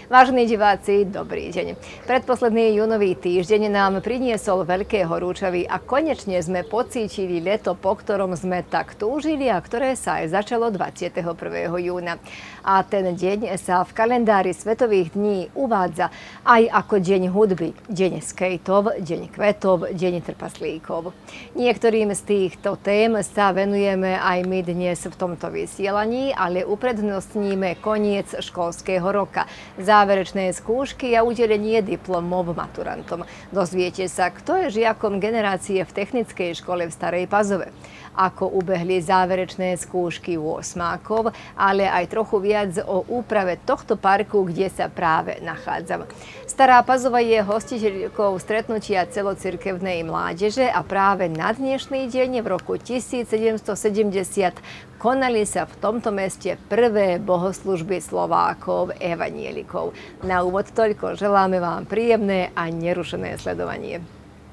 Vážení diváci, dobrý deň. Predposledný júnový týždeň nám priniesol veľké horúčavy a konečne sme pocítili leto, po ktorom sme tak túžili a ktoré sa aj začalo 21. júna. A ten deň sa v kalendári Svetových dní uvádza aj ako deň hudby, deň skejtov, deň kvetov, deň trpaslíkov. Niektorým z týchto tém sa venujeme aj my dnes v tomto vysielaní, ale uprednostníme koniec školského roka, záverečné skúšky a udelenie diplomov maturantom. Dozviete sa, kto je žiakom generácie v technickej škole v Starej Pazove, ako ubehli záverečné skúšky u osmákov, ale aj trochu viac o úprave tohto parku, kde sa práve nachádzam. Stará Pazova je hostiteľkou stretnutia celocirkevnej mládeže a práve na dnešný deň v roku 1770 konali sa v tomto meste prvé bohoslužby Slovákov evanielikov. Na úvod toľko, želáme vám príjemné a nerušené sledovanie.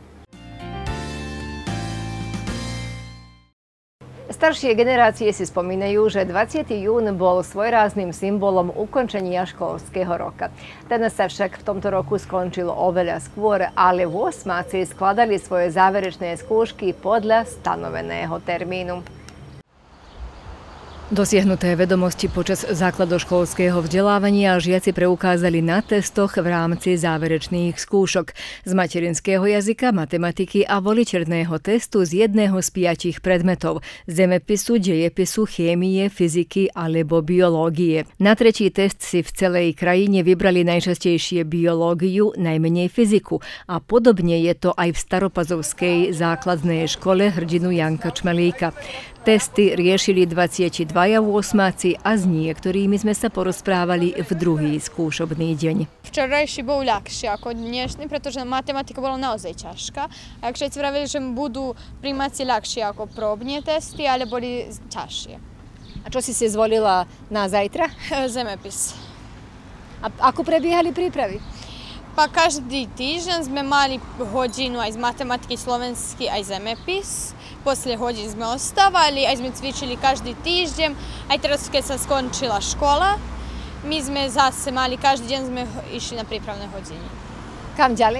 Staršie generácie si spomínajú, že 20. jún bol svojrázným symbolom ukončenia školského roka. Ten sa však v tomto roku skončil oveľa skôr, ale osmáci skladali svoje záverečné skúšky podľa stanoveného termínu. Dosiahnuté vedomosti počas základoškolského vzdelávania žiaci preukázali na testoch v rámci záverečných skúšok z materinského jazyka, matematiky a voličerného testu z jedného z 5 predmetov – zemepisu, dejepisu, chémie, fyziky alebo biológie. Na tretí test si v celej krajine vybrali najčastejšie biológiu, najmenej fyziku a podobne je to aj v Staropazovskej základnej škole hrdinu Janka Čmelíka. Testy riešili 22 osmáci a s niektorými sme sa porozprávali v druhý skúšobný deň. Včerajší bol ľahší ako dnešný, pretože matematika bola naozaj ťažká. A všetci vravili, že budú prijímací ľahšie ako probné testy, ale boli ťažšie. A čo si zvolila na zajtra? Zemepis. A ako prebiehali prípravy? Pa každý týždeň sme mali hodinu aj z matematiky, slovenský, aj zemepis. Posle hodiny sme ostávali, aj sme cvičili každý týždeň. Aj teraz, keď sa skončila škola, my sme zase mali, každý deň sme išli na prípravné hodiny. Kam ďalej?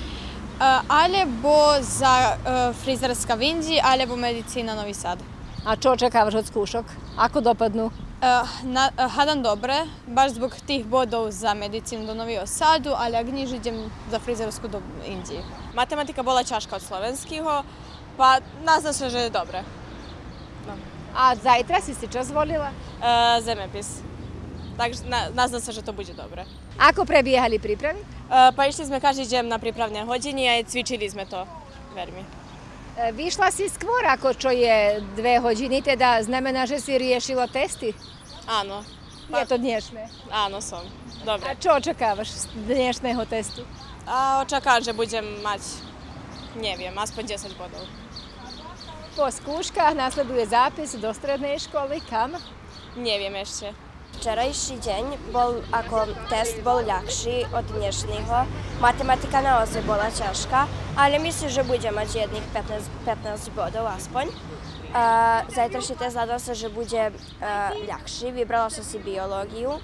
Alebo za frizerska v Indii, alebo medicína Novi Sad. A čo očakávaš od skúšok? Ako dopadnú? Hádam dobre, baš zbog tých bodov za medicínu do Nového Sadu, ale ak niž idem za frizersku do Indii. Matematika bola ťažká od slovenského, pa nazna sa, že je dobre. No. A zajtra si čo zvolila? Zemepis. Takže nazna sa, že to bude dobre. Ako prebiehali prípravy? Pa išli sme každý deň na prípravné hodiny a cvičili sme to veľmi. Vyšla si skôr, ako čo je 2 hodiny, teda znamená, že si riešila testy? Áno. Je to dnešné? Áno, som. Dobre. A čo očakávaš z dnešného testu? Očakávam, že budem mať, neviem, aspoň 10 bodov. Po skúškach nasleduje zápis do strednej školy. Kam? Neviem ešte. Včerajší deň bol ako test bol ľahší od dnešného. Matematika naozaj bola ťažká, ale myslím, že bude mať jedných 15 bodov aspoň. Zajtrajší test hľadal sa, že bude ľahší. Vybrala som si biológiu.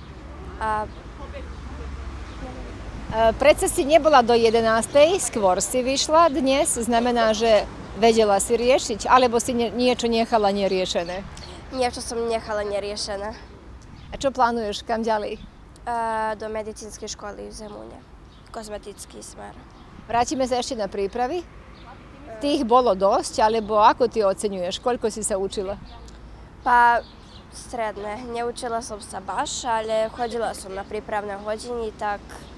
Predsa si nebola do 11. skôr si vyšla dnes, znamená, že vedela si riešiť, alebo si niečo nechala neriešené? Niečo som nechala neriešené. A čo plánuješ, kam ďalej? Do medicínskej školy v Zemune. Kozmetický smer. Vrátime sa ešte na prípravy? Tých bolo dosť, alebo ako ty oceňuješ? Koľko si sa učila? Pa stredné. Neučila som sa baš, ale chodila som na prípravné hodiny, tak...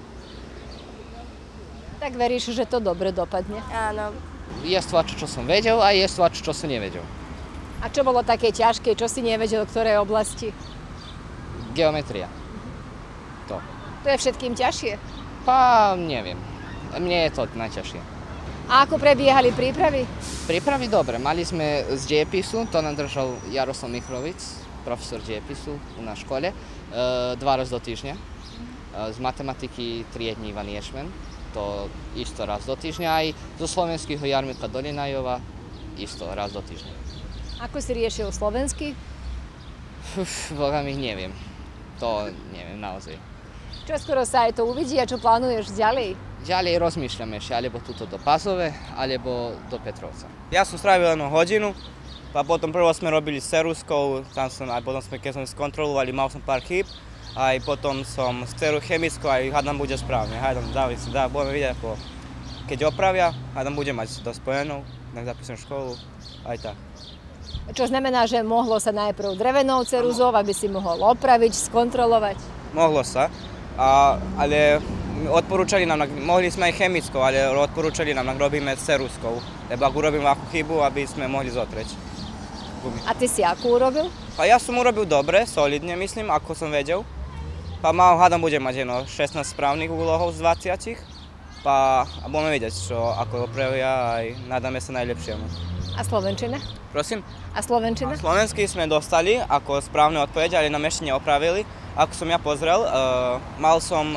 Tak veríš, že to dobre dopadne? Áno. Je svačo, čo som vedel a je svačo, čo som nevedel. A čo bolo také ťažké, čo si nevedel, v ktorej oblasti? Geometria. To. To je všetkým ťažšie? Pa, neviem. Mne je to najťažšie. A ako prebiehali prípravy? Prípravy dobre. Mali sme z dejepisu, to nám držal Jaroslav Michrovic, profesor dejepisu na škole, 2 raz do týždňa. Z matematiky triední Ivan Ješmen, to isto raz do týždňa. Aj zo slovenského Jarmila Dolinajova, isto raz do týždňa. Ako si riešil slovenský? Boga mi neviem. To neviem naozaj. Čo skoro sa aj to uvidí a čo plánuješ ďalej? Ďalej rozmýšľam ešte, alebo tuto do Pazove, alebo do Petrovca. Ja som strávil 1 hodinu, a potom prvo sme robili s ceruskou, potom sme, keď sme skontrolovali, mal som pár chýb, aj potom som s cerou chemickou, aj hádam bude správne. Hádam, budeme vidieť, ako keď opravia, hádam bude mať do spojenov, tak zapísam školu, aj tak. Čo znamená, že mohlo sa najprv drevenou ceruzou, aby si mohol opraviť, skontrolovať? Mohlo sa, ale odporúčali nám, mohli sme aj chemickou, ale odporúčali nám, robíme s ceruskou, lebo ak urobím ľahkú chybu, aby sme mohli zotrieť. A ty si akú urobil? Ja som urobil dobre, solidne myslím, ako som vedel. Hádam bude mať 16 správnych úlohov z 20. A budeme vidieť, ako opravia, aj nadáme sa najlepšiemu. A slovenčina? Prosím? A slovenčina? Slovenský sme dostali ako správne odpovede, ale nám ešte neopravili. Ako som ja pozrel, mal som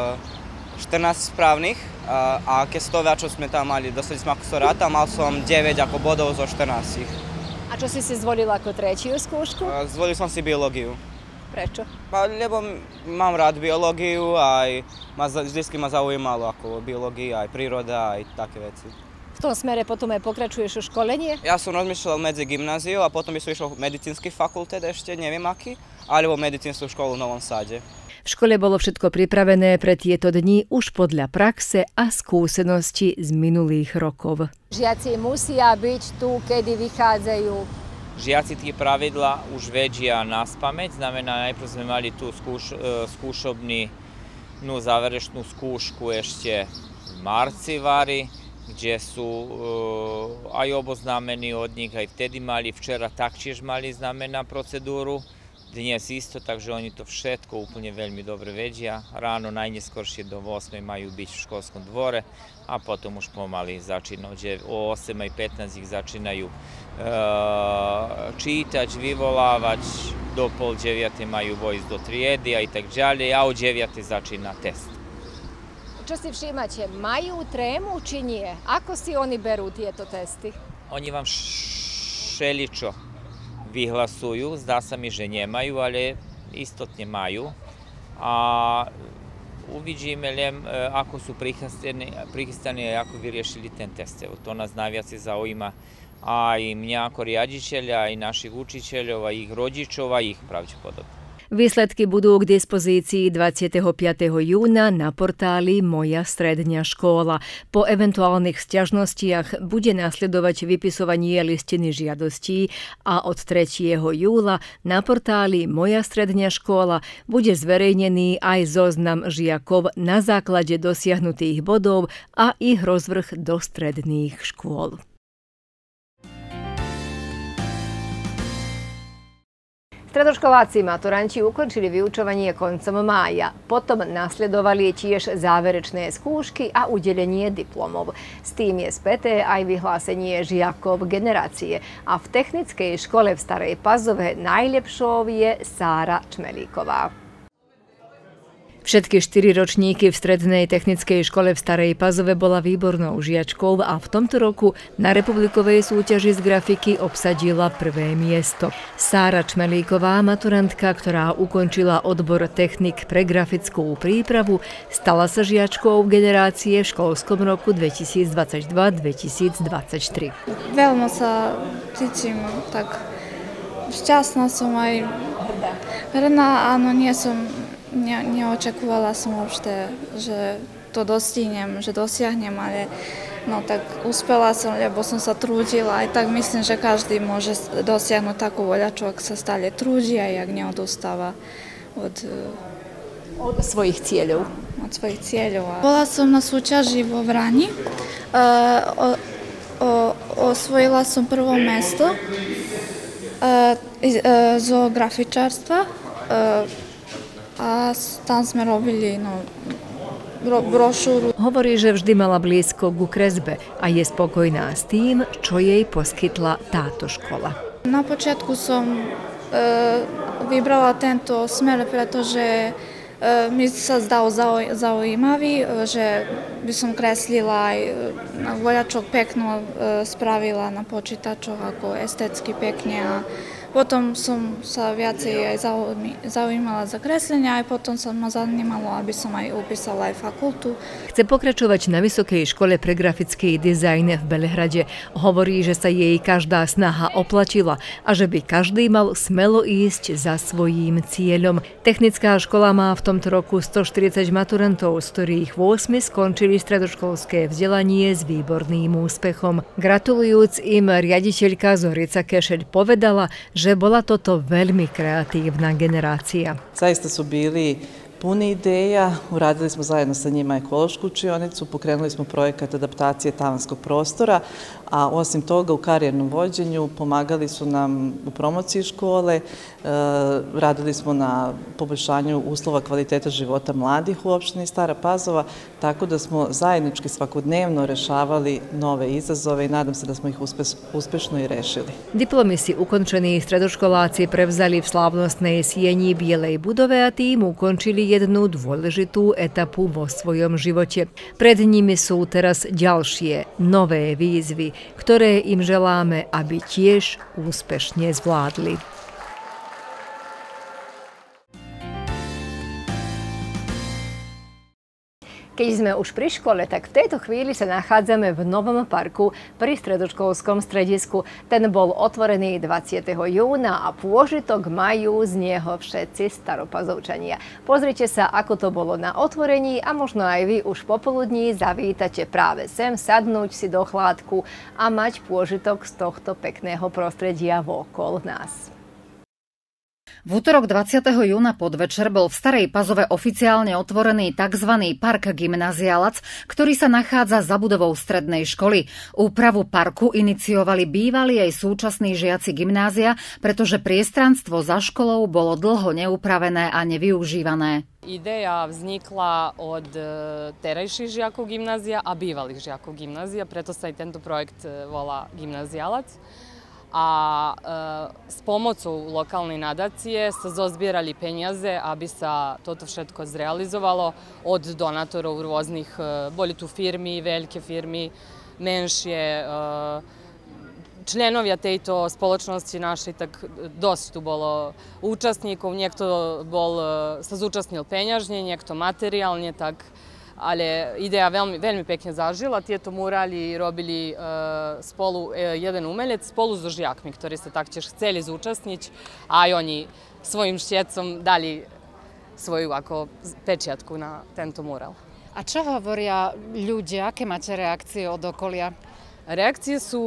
14 správnych a keď z toho, čo sme tam mali, dostali sme ako sa ráta, mal som 9 ako bodov zo 14. A čo si zvolil ako tretiu skúšku? Zvolil som si biológiu. Prečo? Lebo mám rád biológiu a vždycky ma zaujímalo ako biológia, aj príroda, aj také veci. V tom smere potom aj pokračuješ o školenie? Ja som rozmýšľal medzi gymnáziou a potom by som išiel medicínsky fakultet ešte, neviem aký, alebo medicínsku školu v Novom Sade. V škole bolo všetko pripravené pre tieto dni už podľa praxe a skúsenosti z minulých rokov. Žiaci musia byť tu, kedy vychádzajú. Žiaci tie pravidla už vedia naspamäť, znamená, najprv sme mali tú skúšobnú záverečnú skúšku ešte v marcivári, kde sú aj oboznámení od nich, aj vtedy mali, včera taktiež mali znamená procedúru. Dnes isto, takže oni to všetko úplne veľmi dobre vedia. Ráno najneskoršie do 8 majú byť v školskom dvore a potom už pomaly začínajú. O 8:15 ich začínajú čítať, vyvolávať, do 8:30 majú vojsť do triedy a tak ďalej a o 9 začína test. Čo si všímate, majú trému či nie? Ako si oni berú tieto testy? Oni vám všeličo vyhlasujú, zdá sa mi, že nemajú, ale istotne majú. A uvidíme len, ako sú prichystaní a ako vyriešili ten test. To nás najviac zaujíma aj mňa ako riaditeľa, aj našich učiteľov, aj ich rodičov, aj ich pravdepodobne. Výsledky budú k dispozícii 25. júna na portáli Moja stredňa škola. Po eventuálnych sťažnostiach bude nasledovať vypisovanie listiny žiadostí a od 3. júla na portáli Moja stredňa škola bude zverejnený aj zoznam žiakov na základe dosiahnutých bodov a ich rozvrh do stredných škôl. Stredoškoláci maturanti ukončili vyučovanie koncom mája. Potom nasledovali tiež záverečné skúšky a udelenie diplomov. S tým je späté aj vyhlásenie žiakov generácie. A v technickej škole v Starej Pazove najlepšou je Sára Čmelíková. Všetky 4 ročníky v strednej technickej škole v Starej Pazove bola výbornou žiačkou a v tomto roku na republikovej súťaži z grafiky obsadila 1. miesto. Sára Čmelíková, maturantka, ktorá ukončila odbor technik pre grafickú prípravu, stala sa žiačkou generácie v školskom roku 2022-2023. Veľmi sa cítim tak šťastná som aj hrdá, áno, neočakovala som určite, že to dostihnem, že dosiahnem, ale no tak uspela som, lebo som sa trúdila. Aj tak myslím, že každý môže dosiahnuť takú voľačku, ak sa stále trúdi a jak neodostáva od svojich cieľov. Od svojich cieľov. Bola som na súťaži vo Vrani. Osvojila som prvé miesto zo grafičárstva. A tam sme robili brošúru. Hovorí, že vždy mala blízko ku kresbe a je spokojná s tým, čo jej poskytla táto škola. Na počiatku som vybrala tento smer, pretože mi sa zdal zaujímavý, že by som kreslila aj voľačok pekno spravila na počítačoch, ako esteticky pekne a Potom som sa viacej aj zaujímala za kreslenie, aj potom sa ma zanimalo, aby som aj upísala aj fakultu. Chce pokračovať na Vysokej škole pre grafický dizajn v Belehrade. Hovorí, že sa jej každá snaha oplatila a že by každý mal smelo ísť za svojím cieľom. Technická škola má v tomto roku 140 maturantov, z ktorých 8 skončili stredoškolské vzdelanie s výborným úspechom. Gratulujúc im, riaditeľka Zorica Kešeľ povedala, že bola toto veľmi kreatívna generácia. Zaista su bili puni ideja, uradili smo zajedno sa njima ekološku učionicu, pokrenuli smo projekat adaptacije tavanskog prostora, a osim toga u karijernom vođenju pomagali su nam u promociji škole, radili smo na poboljšanju uslova kvaliteta života mladih u opštini Stara Pazova, tako da smo zajednički svakodnevno rešavali nove izazove i nadam se da smo ih uspešno i rešili. Diplomisi ukončení stredoškoláci prevzali v slávnostnej sieni Bielej budove a tým ukončili jednu dôležitú etapu vo svojom živote. Pred nimi sú teraz ďalšie, nové výzvy, ktoré im želáme, aby tiež úspešne zvládli. Keď sme už pri škole, tak v tejto chvíli sa nachádzame v novom parku pri stredoškolskom stredisku. Ten bol otvorený 20. júna a pôžitok majú z neho všetci staropazovčania. Pozrite sa, ako to bolo na otvorení a možno aj vy už popoludní zavítate práve sem sadnúť si do chládku a mať pôžitok z tohto pekného prostredia vokol nás. V útorok 20. júna podvečer bol v Starej Pazove oficiálne otvorený tzv. Park Gymnazialac, ktorý sa nachádza za budovou strednej školy. Úpravu parku iniciovali bývalí aj súčasní žiaci gymnázia, pretože priestranstvo za školou bolo dlho neupravené a nevyužívané. Ideja vznikla od terajších žiakov gymnázia a bývalých žiakov gymnázia, preto sa aj tento projekt volá Gymnazialac. A s pomocou lokalnej nadacije sa zozbierali peniaze, aby sa toto všetko zrealizovalo od donatorov rôznych, boli tu firmy, veľké firmy, menšie, členovia tejto spoločnosti našej, tak dosť tu bolo účastníkov, niekto sa zúčastnil peňažne, niekto materiálne, tak ale ideja veľmi pekne zažila. Tieto murály robili spolu jeden umelec spolu so žiakmi, ktorí sa taktiež chceli zúčastniť a aj oni svojim štiecom dali svoju ako pečiatku na tento murál. A čo hovoria ľudia? Aké máte reakcie od okolia? Reakcie sú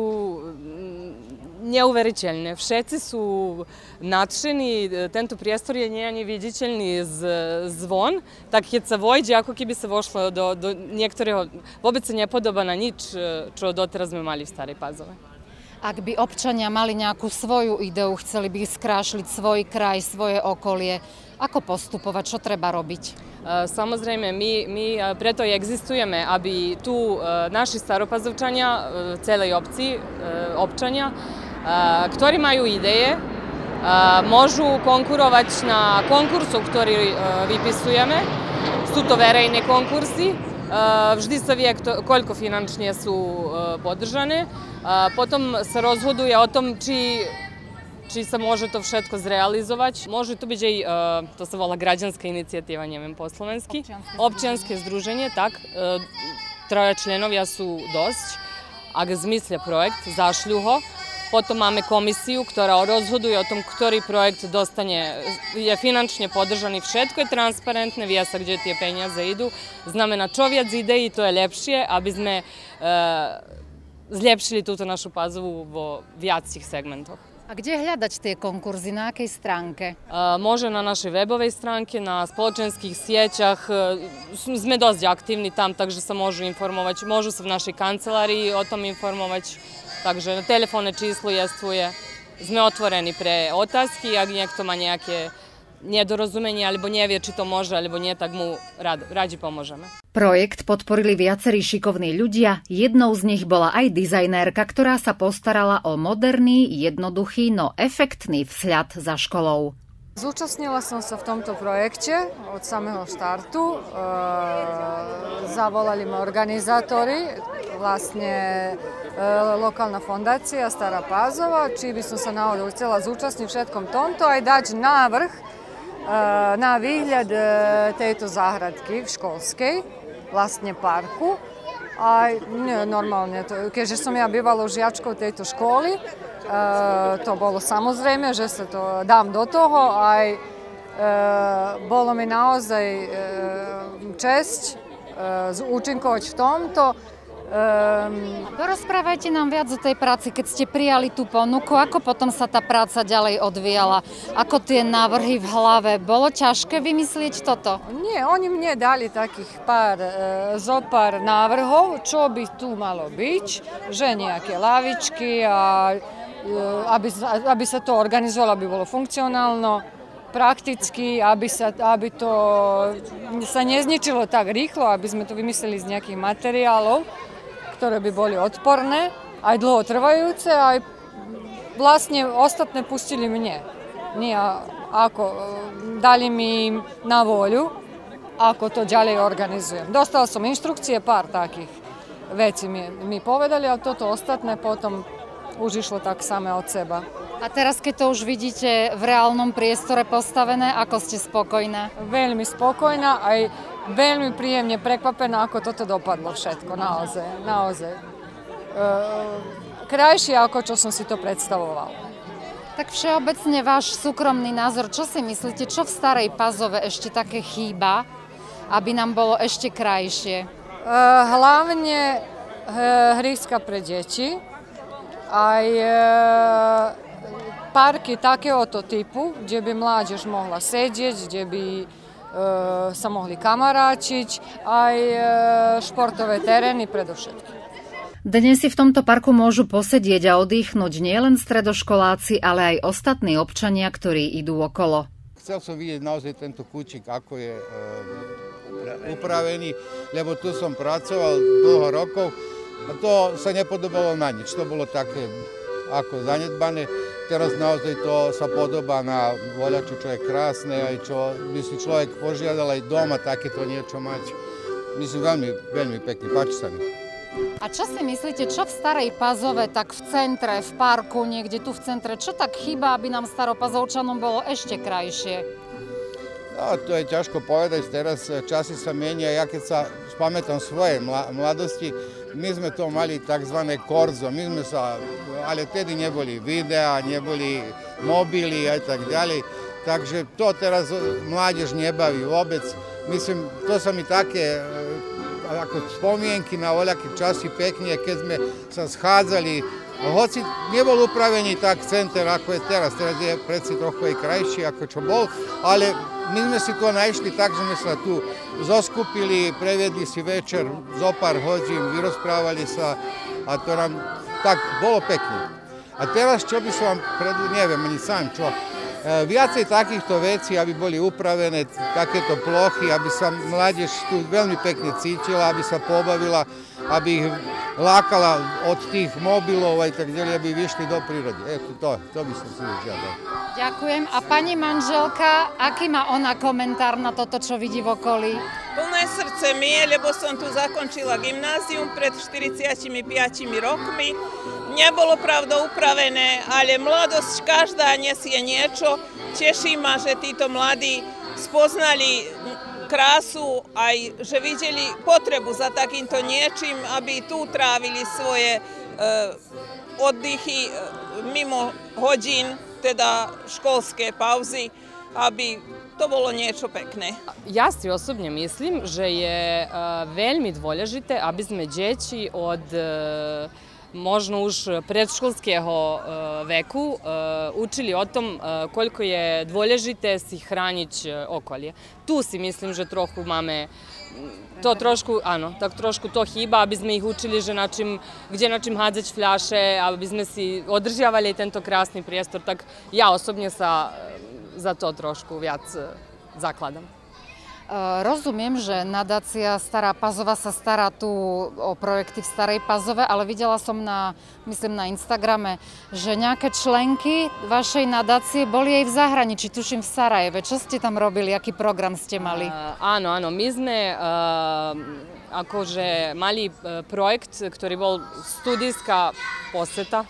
neuveriteľné. Všetci sú nadšení. Tento priestor je nie ani viditeľný zvon. Tak keď sa vojde, ako keby sa vošlo do niektorého, vôbec sa nepodobá na nič, čo doteraz sme mali v Starej Pazove. Ak by občania mali nejakú svoju ideu, chceli by skrášliť svoj kraj, svoje okolie, ako postupovať, čo treba robiť? Samozrejme, my preto existujeme, aby tu naši staropazovčania, celej obci, občania, ktorí majú ideje, môžu konkurovať na konkursu, ktorý vypisujeme. Sú to verejné konkursy. Vždy sa vie, koľko finančne sú podržané. Potom sa rozhoduje o tom, či sa môže to všetko zrealizovať. Môže to byť aj, to sa volá građanska inicijatíva, neviem po slovensky. Občianske združenie, tak. Troje členovia sú dosť. Ak zmyslia projekt, zašľu ho. Potom máme komisiu, ktorá rozhoduje o tom, ktorý projekt je finančne podržaný. Všetko je transparentné, vie sa, kde tie peniaze idú. Znamená, čo viac ideí, to je lepšie, aby sme zlepšili túto našu Pazovu vo viacich segmentoch. A kde hľadať tie konkurzy? Na akej stránke? Môže na našej webovej stránke, na spoločenských sieťach. Sme dosť aktívni tam, takže sa môžu informovať. Môžu sa v našej kancelárii o tom informovať. Takže telefónne číslo jestvuje. Sme otvorení pre otázky, ak niekto má nejaké nedorozumenie, alebo nevie, či to môže, alebo nie, tak mu radi pomôžeme. Projekt podporili viacerí šikovní ľudia, jednou z nich bola aj dizajnérka, ktorá sa postarala o moderný, jednoduchý, no efektný vzhľad za školou. Zúčastnila som sa v tomto projekte od samého štartu. Zavolali ma organizátori. Vlastne lokalna fondacija Stara Pazova, čiji bi se navodili cijela zúčastniť všetkom tomto aj dať návrh na výhľad tejto záhradky školskej, vlastne parku. Aj normálne, keďže som ja bývala žiačkou tejto školy, to bolo samozrejme, že sa to dám do toho. Aj bolo mi naozaj česť účinkovať v tomto. Porozprávajte nám viac o tej práci, keď ste prijali tú ponuku, ako potom sa tá práca ďalej odvíjala, ako tie návrhy v hlave. Bolo ťažké vymyslieť toto? Nie, oni mne dali takých zopár návrhov, čo by tu malo byť, že nejaké lavičky, aby sa to organizovalo, aby bolo funkcionálno, prakticky, aby to sa nezničilo tak rýchlo, aby sme to vymysleli z nejakých materiálov, ktoré by boli odporné, aj dlhotrvajúce, aj vlastne ostatné pustili mne. Dali mi na voľu, ako to ďalej organizujem. Dostala som inštrukcie, pár takých vecí mi povedali, ale toto ostatné potom už išlo tak samé od seba. A teraz, keď to už vidíte v reálnom priestore postavené, ako ste spokojná? Veľmi spokojná, aj veľmi príjemne prekvapená, ako toto dopadlo všetko, naozaj. Krajšie, ako čo som si to predstavovala. Tak všeobecne váš súkromný názor, čo si myslíte, čo v Starej Pazove ešte také chýba, aby nám bolo ešte krajšie? Hlavne hríska pre deti, aj parky takéhoto typu, kde by mládež mohla sedieť, kde by sa mohli kamaráčiť, aj športové terény predovšetkým. Dnes si v tomto parku môžu posedieť a oddychnúť nielen stredoškoláci, ale aj ostatní občania, ktorí idú okolo. Chcel som vidieť naozaj tento kúčik, ako je upravený, lebo tu som pracoval dlho rokov a to sa nepodobalo na nič. To bolo také ako zanedbané. Teraz naozaj to sa podobá na voľačo, čo je krásne, aj čo by si človek požiadal aj doma takéto niečo mať. Myslím, veľmi, veľmi pekne, páči sa mi. A čo si myslíte, čo v Starej Pazove, tak v centre, v parku, niekde tu v centre, čo tak chýba, aby nám Staropazovčanom bolo ešte krajšie? No, to je ťažko povedať, teraz časy sa menia, ja keď sa spamätám svoje mladosti, my sme to mali takzvané korzo, ale tedy neboli videa, neboli mobily a tak ďalej, takže to teraz mládež nebaví vôbec. Myslím, to sa mi také ako spomienky na voľaké časy pekne, keď sme sa schádzali, hoci nebol upravený tak center, ako je teraz. Teraz je predsi trochu aj krajší, ako čo bol, ale my sme si to našli tak, že sme sa tu zoskupili, prevedli si večer zo pár hodín, vyrozprávali sa a to nám tak bolo pekne. A teraz, čo by som vám neviem ani sám čo, viacej takýchto vecí, aby boli upravené takéto plochy, aby sa mládež tu veľmi pekne cítila, aby sa pobavila, aby ich lákala od tých mobilov aj tak ďalej, aby vyšli do prírody. To by som si žiadal. Ďakujem. A pani manželka, aký má ona komentár na toto, čo vidí v okolí? Plné srdce mi je, lebo som tu zakončila gymnázium pred 45 rokmi. Nebolo pravda upravené, ale mladosť každá nesie niečo. Teší ma, že títo mladí spoznali krásu, aj že videli potrebu za takýmto niečím, aby tu trávili svoje oddychy mimo hodín, teda školské pauzy, aby to bolo niečo pekné. Ja si osobne myslím, že je veľmi dôležité, aby sme deti od možno už predškolského veku učili o tom koľko je dôležité si chrániť okolie. Tu si myslím, že trochu máme to trošku, áno, tak trošku to chýba, aby sme ich učili, že kde na čím hádzať fľaše, aby sme si održiavali tento krásny priestor, tak ja osobne sa za to trošku viac zakladám. Rozumiem, že nadácia Stará Pazova sa stará tu o projekty v Starej Pazove, ale videla som myslím na Instagrame, že nejaké členky vašej nadácie boli aj v zahraničí, tuším v Sarajeve. Čo ste tam robili? Aký program ste mali? Áno, my sme akože mali projekt, ktorý bol studijska poseta,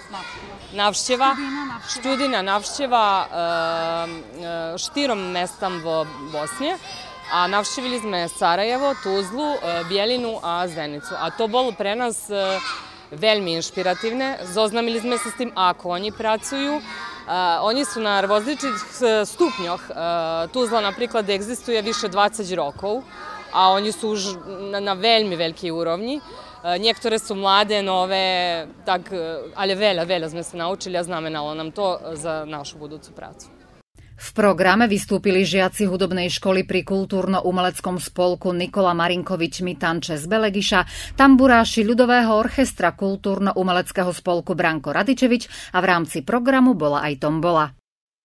študijna navšćeva štirom mestam v Bosni. A navštívili sme Sarajevo, Tuzlu, Bijeljinu a Zenicu. A to bolo pre nas veľmi inšpiratívne. Zoznamili sme sa s tým, ako oni pracujú. Oni su na različitih stupnjoh. Tuzla, napríklad, egzistuje više 20 rokov, a oni su už na veľmi veľký úrovni. Niektoré su mlade, nove, tak, ali veľa sme se naučili a znamenalo nam to za našu budúcu prácu. V programe vystúpili žiaci hudobnej školy pri kultúrno-umeleckom spolku Nikola Marinkovič Mitanče z Belegiša, tamburáši ľudového orchestra kultúrno-umeleckého spolku Branko Radičevič a v rámci programu bola aj tombola.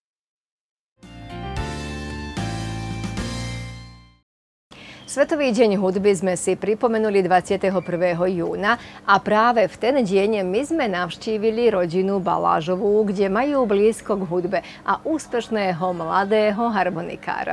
Svetový deň hudby sme si pripomenuli 21. júna a práve v ten deň my sme navštívili rodinu Balážovú, kde majú blízko k hudbe a úspešného mladého harmonikára.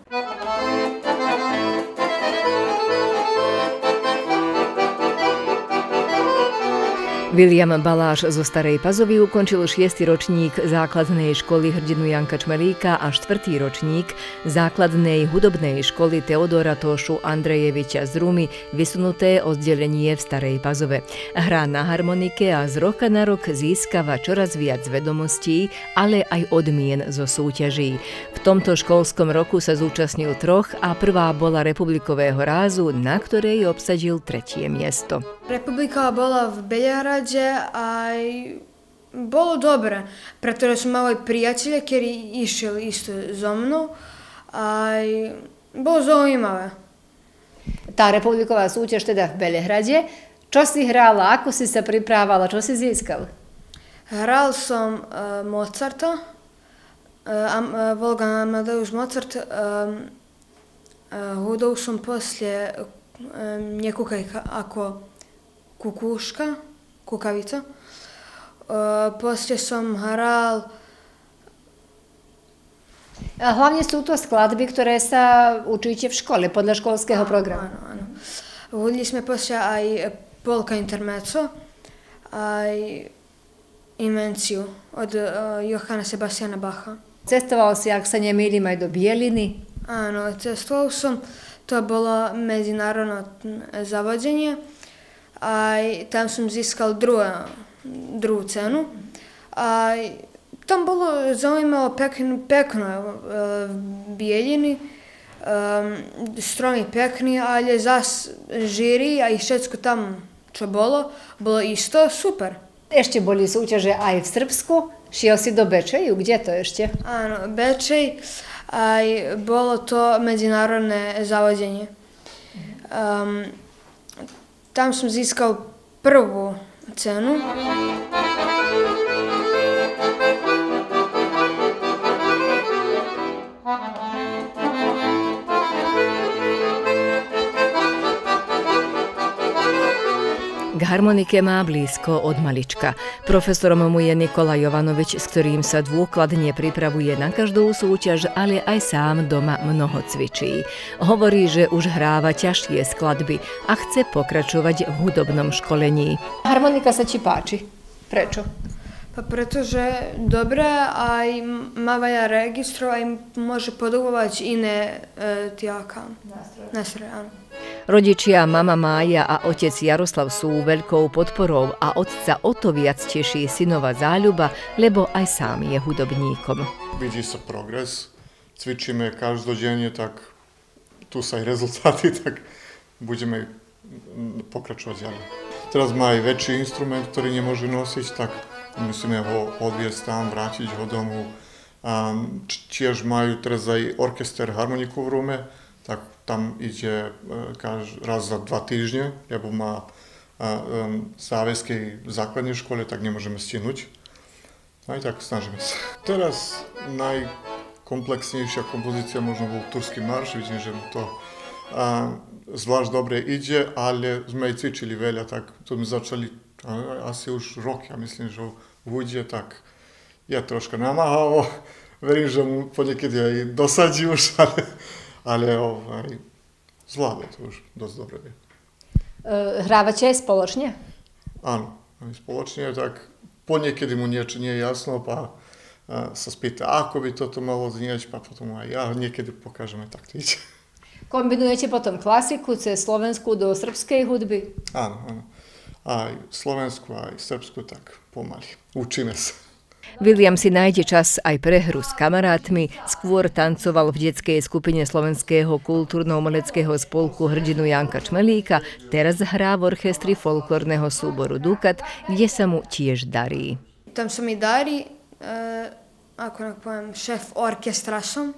William Baláš zo Starej Pazovy ukončil 6. ročník základnej školy hrdinu Janka Čmelíka a 4. ročník základnej hudobnej školy Teodora Tošu Andrejeviča z Rumy, vysunuté oddelenie v Starej Pazove. Hrá na harmonike a z roka na rok získava čoraz viac vedomostí, ale aj odmien zo súťaží. V tomto školskom roku sa zúčastnil 3 a prvá bola republikového rázu, na ktorej obsadil 3. miesto. Republika bola v Beliarade a bolo dobre, pretože som mal aj priateľe, ktorí išli isto so mnou a bolo zaujímavé. Tá republiková súťaž teda v Belehrade. Čo si hrála, ako si sa pripravovala, čo si získal? Hral som Mozarta, Wolfgang Amadeus Mozart. Hudol som posle nekúkaj ako kukavica. Poslije som hral... Hlavne sú to skladby, ktoré sa učíte v škole, podľa školského programu. Áno. Hudili sme poslije aj polka intermezzo, aj Invenciu od Johanna Sebastiana Bacha. Cestoval si, ak sa nemýlim, aj do Bieliny? Áno, cestoval som. To bolo medzinárodné zavodzenie. A tam som získal druhú cenu. A tam bolo zaujímavé pekno v Bijeljini. Strom je pekný, ale zas žíri a všetko tam, čo bolo isto super. Ešte boli súťaže aj v Srbsku. Šiel si do Bečeju, kde to ešte? Áno, Bečej. Aj bolo to medzinárodné zavodzenie. Tam som získal prvú cenu. K harmonike má blízko od malička. Profesorom mu je Nikola Jovanovič, s ktorým sa dôkladne pripravuje na každú súťaž, ale aj sám doma mnoho cvičí. Hovorí, že už hráva ťažšie skladby a chce pokračovať v hudobnom školení. Harmonika sa ti páči? Prečo? Pretože dobre aj má veľa registrov, aj môže podobovať iné nástroje. Rodičia, mama Mája a otec Jaroslav sú veľkou podporou a otca o to viac teší synova záľuba, lebo aj sám je hudobníkom. Vidí sa progres, cvičíme každodenne, tak tu sa aj rezultáty, tak budeme pokračovať ďalej. Teraz má aj väčší instrument, ktorý nemôže nosiť, tak musíme ho odviesť tam, vrátiť ho domu. Tiež majú teraz aj orchester harmoniku v Rume, tak tam ide raz za 2 týždne, lebo má záväzky v základnej škole, tak nemôžeme stihnúť. Aj tak snažíme sa. Teraz najkomplexnejšia kompozícia možno bol Turský marš, vidím, že mu to zvlášť dobre ide, ale sme aj cvičili veľa, tak to sme začali asi už rok, ja myslím, že bude, tak je troška namáhavo. Verím, že mu ponekedy aj dosadí už, ale aj zvláda to už dosť dobre vie. Hrávate spoločne? Áno, spoločne, tak poniekedy mu niečo nie je jasno, pa sa spýta, ako by toto malo znieť, pa potom aj ja niekedy pokážeme taktiť. Kombinujete potom klasiku cez slovenskú do srbskej hudby? Áno, áno. Aj slovensku, aj srbsku, tak pomaly. Učíme sa. William si nájde čas aj pre hru s kamarátmi, skôr tancoval v detskej skupine Slovenského kultúrno-umeleckého spolku Hrdinu Janka Čmelíka, teraz hrá v orchestri folklórneho súboru Dukat, kde sa mu tiež darí. Tam sa mi darí, ako poviem, šéf orkestra som.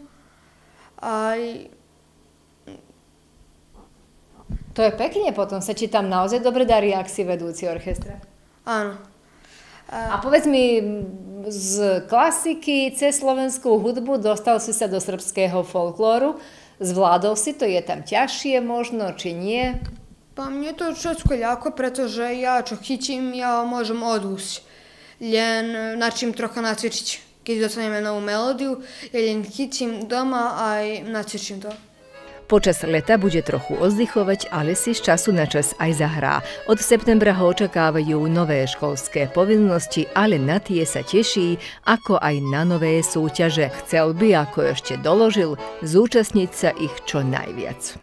To je pekne, potom sa ti tam naozaj dobre darí, ak si vedúci orchestra. Áno. A povedz mi, z klasiky cez slovenskú hudbu dostal si sa do srbského folklóru. Zvládol si to? Je tam ťažšie možno, či nie? Pa mne je to všetko ľako, pretože ja čo chytím, ja môžem odúsť. Len načím trocha nacvičiť. Keď dostaneme novú melódiu, ja len chytím doma aj nacvičím to. Počas leta bude trochu oddychovať, ale si z času na čas aj zahrá. Od septembra ho očakávajú nové školské povinnosti, ale na tie sa teší, ako aj na nové súťaže. Chcel by, ako ešte doložil, zúčastniť sa ich čo najviac.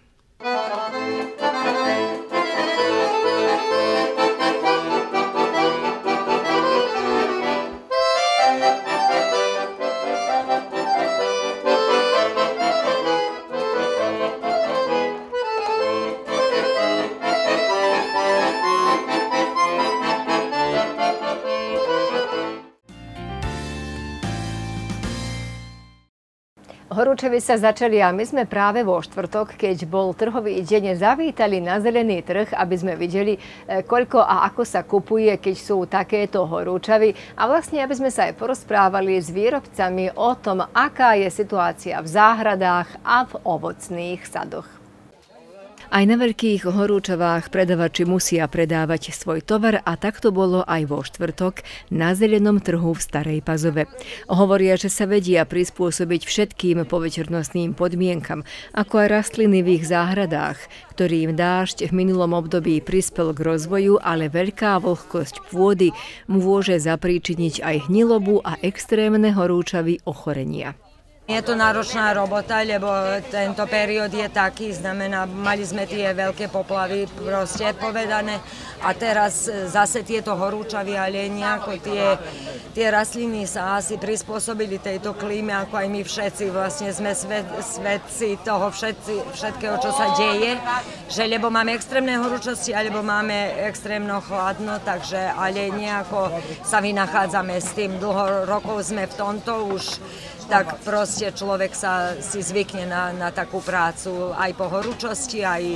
Horúčavy sa začali a my sme práve vo štvrtok, keď bol trhový deň, zavítali na zelený trh, aby sme videli, koľko a ako sa kupuje, keď sú takéto horúčavy. A vlastne, aby sme sa aj porozprávali s výrobcami o tom, aká je situácia v záhradách a v ovocných sadoch. Aj na veľkých horúčavách predavači musia predávať svoj tovar a tak to bolo aj vo štvrtok na zelenom trhu v Starej Pazove. Hovoria, že sa vedia prispôsobiť všetkým poveternostným podmienkam, ako aj rastliny v ich záhradách, ktorým dážď v minulom období prispel k rozvoju, ale veľká vlhkosť pôdy môže zapríčiniť aj hnilobu a extrémne horúčavy ochorenia. Je to náročná robota, lebo tento periód je taký, znamená, mali sme tie veľké poplavy, proste povedané, a teraz zase tieto horúčavy, ale nejako tie rastliny sa asi prispôsobili tejto klíme, ako aj my všetci, vlastne sme svedci toho všetkého, čo sa deje, že lebo máme extrémne horúčasti, alebo máme extrémno chladno, takže ale nejako sa vynachádzame s tým, dlho rokov sme v tomto už, tak proste človek si zvykne na takú prácu aj po horúčosti, aj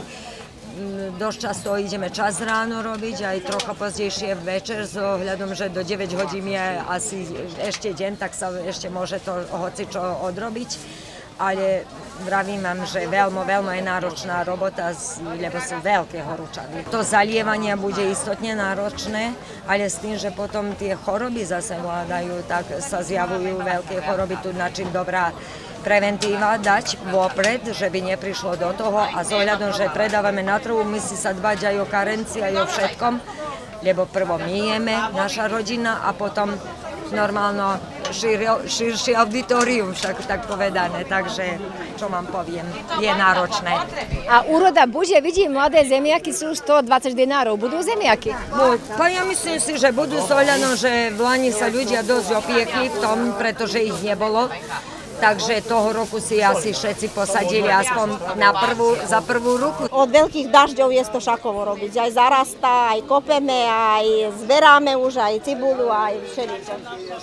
dosť často ideme čas ráno robiť, aj trocha pozdejšie večer s ohľadom, že do 9 hodín je asi ešte deň, tak sa ešte môže to hocičo odrobiť. Ale vravím vám, že veľmi je náročná robota, lebo sú veľké horúčavy. To zalievanie bude istotne náročné, ale s tým, že potom tie choroby zase vládajú, tak sa zjavujú veľké choroby, tu na čím dobrá preventíva dať vopred, že by neprišlo do toho, a s ohľadom, že predávame na trhu, musí sa dbať aj o karencii, aj o všetkom, lebo prvo my jeme, naša rodina, a potom normálno širšie auditorium, však tak povedané, takže čo vám poviem, je náročné. A úroda bude, vidím, mladé zemiaky sú 120 dinárov, budú zemiaky? Pa ja myslím si, že budú s ohľadom, že v Lani sa ľudia dosť opiekli v tom, pretože ich nebolo. Takže toho roku si asi všetci posadili aspoň za prvú ruku. Od veľkých dažďov je to šakovo robiť. Aj zarastá, aj kopeme, aj zberáme už, aj cibuľu, aj všeličo.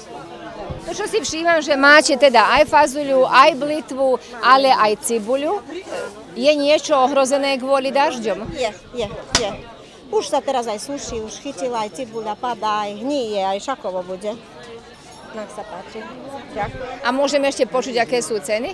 To, čo si všímam, že máte teda aj fazuľu, aj blitvu, ale aj cibuľu. Je niečo ohrozené kvôli dažďom? Je. Už sa teraz aj suší, už chytila, aj cibuľa padá, aj hníje, aj šakovo bude. Nech sa páči. Ďakujem. A môžeme ešte počuť, aké sú ceny?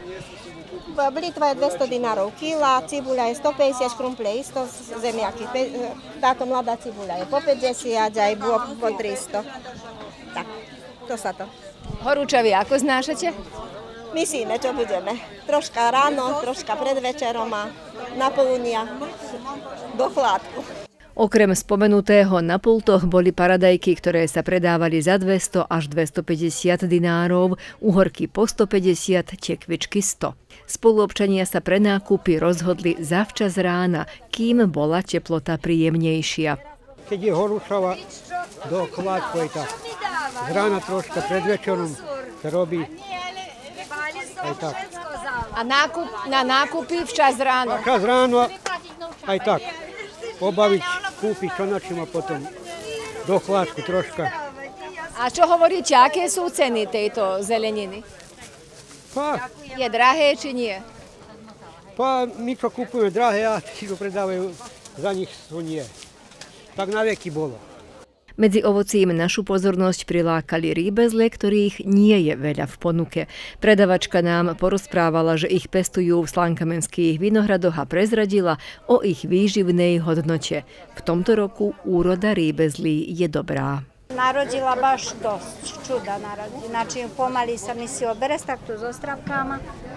Blitva je 200 dinárov kila, cibuľa je 150, škrumple isto, zemiaky. Táto mladá cibuľa je po 50, aj bôb po 300. Tak, to sa to. Horúčavy ako znášate? Myslíme, čo budeme. Troška ráno, troška pred večerom a naplnia do chládku. Okrem spomenutého na pultoch boli paradajky, ktoré sa predávali za 200 až 250 dinárov, uhorky po 150, tekvičky 100. Spoluobčania sa pre nákupy rozhodli zavčas rána, kým bola teplota príjemnejšia. Keď je horúčava do chládku aj tak. Z rána troška pred večerom sa robí aj tak. A na nákupy včas ráno? Včas ráno aj tak. Obaviť, kúpiť čo načím a potom do chládku troška. A čo hovoríte, aké sú ceny tejto zeleniny? Je drahé či nie? My čo kúpujeme drahé a tí, čo predávajú, za nich to nie. Tak na veky bolo. Medzi ovocím našu pozornosť prilákali rýbezle, ktorých nie je veľa v ponuke. Predavačka nám porozprávala, že ich pestujú v slankamenských vinohradoch a prezradila o ich výživnej hodnote. V tomto roku úroda rýbezlí je dobrá. Narodila baš dosť, čuda narodila. Znači pomali sa mi si obere s takto s ostravkama.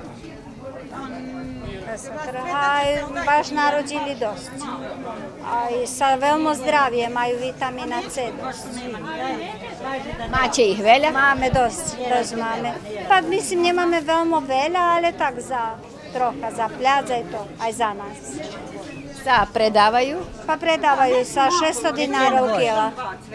Aj baš narodili dosť. Aj sa veľmi zdravie, majú vitamína C dosť. Máte ich veľa? Máme dosť máme. Pa myslím, nemáme veľmi veľa, ale tak za trocha, za pľac aj to, aj za nás. Sa predávajú? Pa predávajú sa 600 dinárov kila.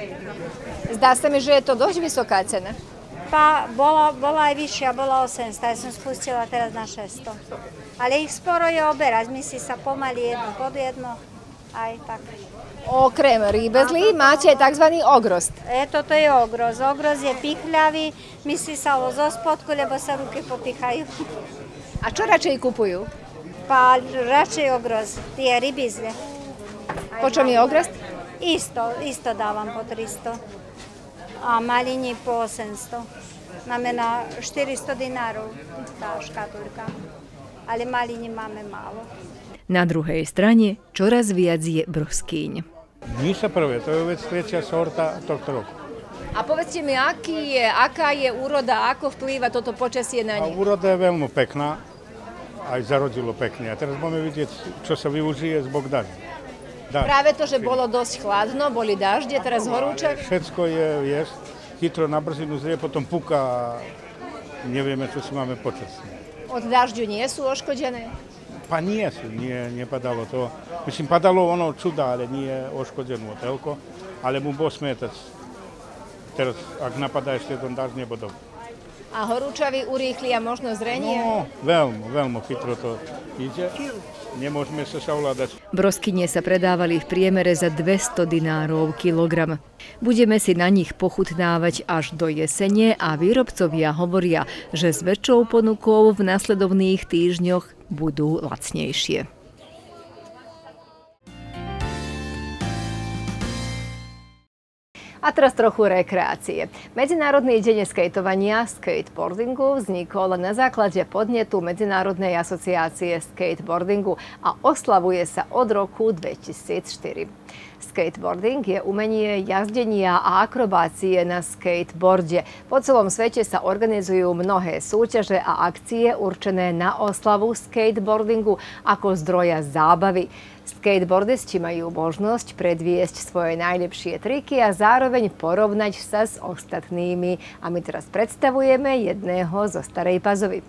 Zdá sa mi, že je to dosť vysoká cena. Pa bola aj vyššia, bola 800, ja som spustila teraz na 600. Ale ich sporo je oberať, myslí sa pomaly jedno pod jedno, aj tak. Okrem rýbezlí máte tzv. Ogrost. Toto je ogroz. Ogroz je pichľavý, myslí sa zo spodku, lebo sa ruky popichajú. A čo radšej kupujú? Pa radšej ogroz, tie rybizle. Po čom je ogrost? Isto dávam po 300. A malini po 800. Máme na 400 dinárov tá škatulka. Ale malini máme málo. Na druhej strane čoraz viac je broskýň. Nie sa prvé, to je vôbec tretia sorta tohto roku. A povedzte mi, aká je úroda, ako vplýva toto počasie na nich? Úroda je veľmi pekná, aj zarodilo pekne. A teraz budeme vidieť, čo sa využije z bok dažďa. Práve to, že bolo dosť chladno, boli dažde, teraz horúčak? Všetko je chytro na brzinu zrie, potom puka a nevieme, čo si máme počasť. Od dažďu nie sú oškodené? Pa nie sú, nepadalo to. Myslím, padalo ono čuda, ale nie oškodenú telko, ale mu bol smetec. Teraz, ak napadá ešte jeden dažď, nebo dobro. A horúčavy urýchlia možno zrenie? No, veľmi chytro to ide. Nemôžeme sa ovládať. Broskyne sa predávali v priemere za 200 dinárov kilogram. Budeme si na nich pochutnávať až do jesene a výrobcovia hovoria, že s väčšou ponukou v nasledovných týždňoch budú lacnejšie. A teraz trochu rekreácie. Medzinárodný deň skejtovania, skateboardingu vznikol na základe podnetu Medzinárodnej asociácie skateboardingu a oslavuje sa od roku 2004. Skateboarding je umenie jazdenia a akrobácie na skateboarde. Po celom svete sa organizujú mnohé súťaže a akcie určené na oslavu skateboardingu ako zdroja zábavy. Skateboardisti majú možnosť predviesť svoje najlepšie triky a zároveň porovnať sa s ostatnými. A my teraz predstavujeme jedného zo Starej Pazovy.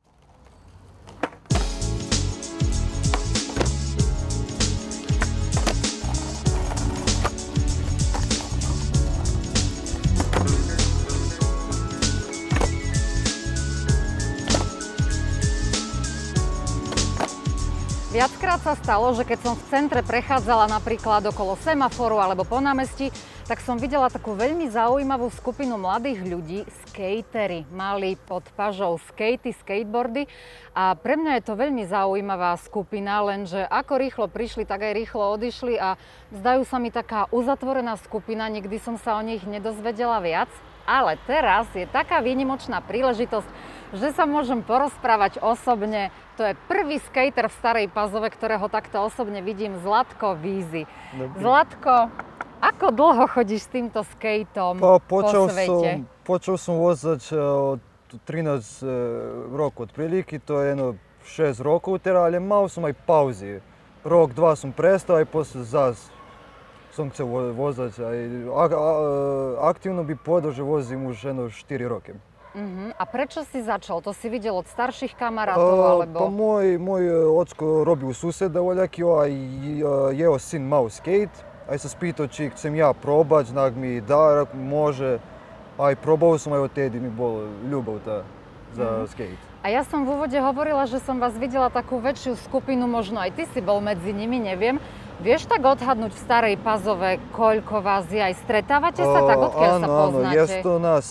Viackrát sa stalo, že keď som v centre prechádzala napríklad okolo semaforu alebo po námestí, tak som videla takú veľmi zaujímavú skupinu mladých ľudí, skatery. Mali pod pažou skatey, skateboardy a pre mňa je to veľmi zaujímavá skupina, lenže ako rýchlo prišli, tak aj rýchlo odišli a zdajú sa mi taká uzatvorená skupina, nikdy som sa o nich nedozvedela viac. Ale teraz je taká výnimočná príležitosť, že sa môžem porozprávať osobne. To je prvý skater v Starej Pazove, ktorého takto osobne vidím, Zlatko Vízy. Zlatko, ako dlho chodíš s týmto skateom po svete? Počal som vozať od 13 rokov otprilike, to je 6 rokov teraz, ale mal som aj pauzy. Rok, dva som prestal, aj poslije zas som chcel vozať. Aktivno bi povedal, že vozím už 4 roky. A prečo si začal? To si videl od starších kamarátov, alebo? Pa moj ocko robi u suseda voľakio, a jeho syn mal skate. Aj sa spýtal, či chcem ja probať, nak mi da, može. Aj probal som, aj odtedy mi bol ľubov za skate. A ja som v úvode hovorila, že som vás videla takú väčšiu skupinu, možno aj ty si bol medzi nimi, neviem. Vieš tak odhadnúť v Starej Pazove, koľko vás je? Aj stretávate sa tak, odkiaľ sa poznáte? Áno, je to nás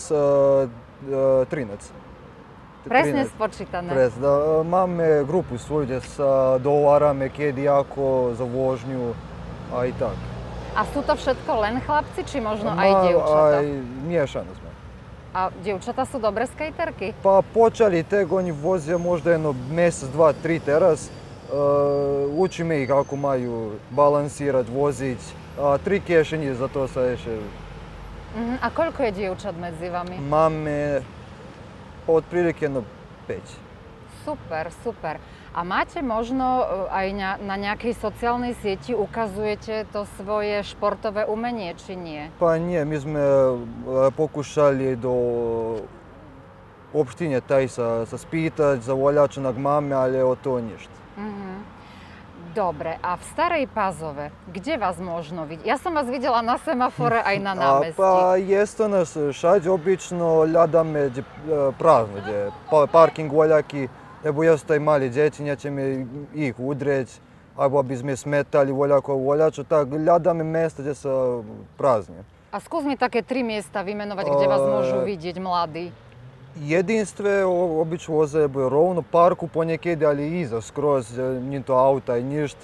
13. Presne spočítané. Presne. Máme grupu svoju, kde sa dohovárame, kedy, ako, za vožňu, aj tak. A sú to všetko len chlapci, či možno aj dievčatá? Aj miešané sme. A dievčatá sú dobré skaterky? Pa počali tek, oni vozia možda jedno mjesec, 2, 3 teraz. Učíme ih kako maju balansirat, vozić. Trik još nije, za to sa ešte... A koľko je dievčat medzi vami? Máme otprilike jedno 5. Super, super. A máte možno aj na nejakej sociálnej sieti ukazujete to svoje športové umenie, či nie? Pa nie, my sme pokušali do opštine taj sa spýtať za voľačenak máme, ale o to ništa. Dobre, a v Starej Pazove, kde vás možno vidieť? Ja som vás videla na semafore aj na námestí. Pa jeste nas šađe, obično ľadáme prázdno, kde parking voľaký. Lebo jesu taj mali djeci, nećeme ih udreći, alebo aby sme smetali voľaču, tak hľadáme mesta gdje sa prázdne. A skús mi také 3 miesta vymenovať, kde vás môžu vidieť mladí. Jedinstve obično voze rovno parku ponekedy, ali iza skroz, nije to auta i ništa.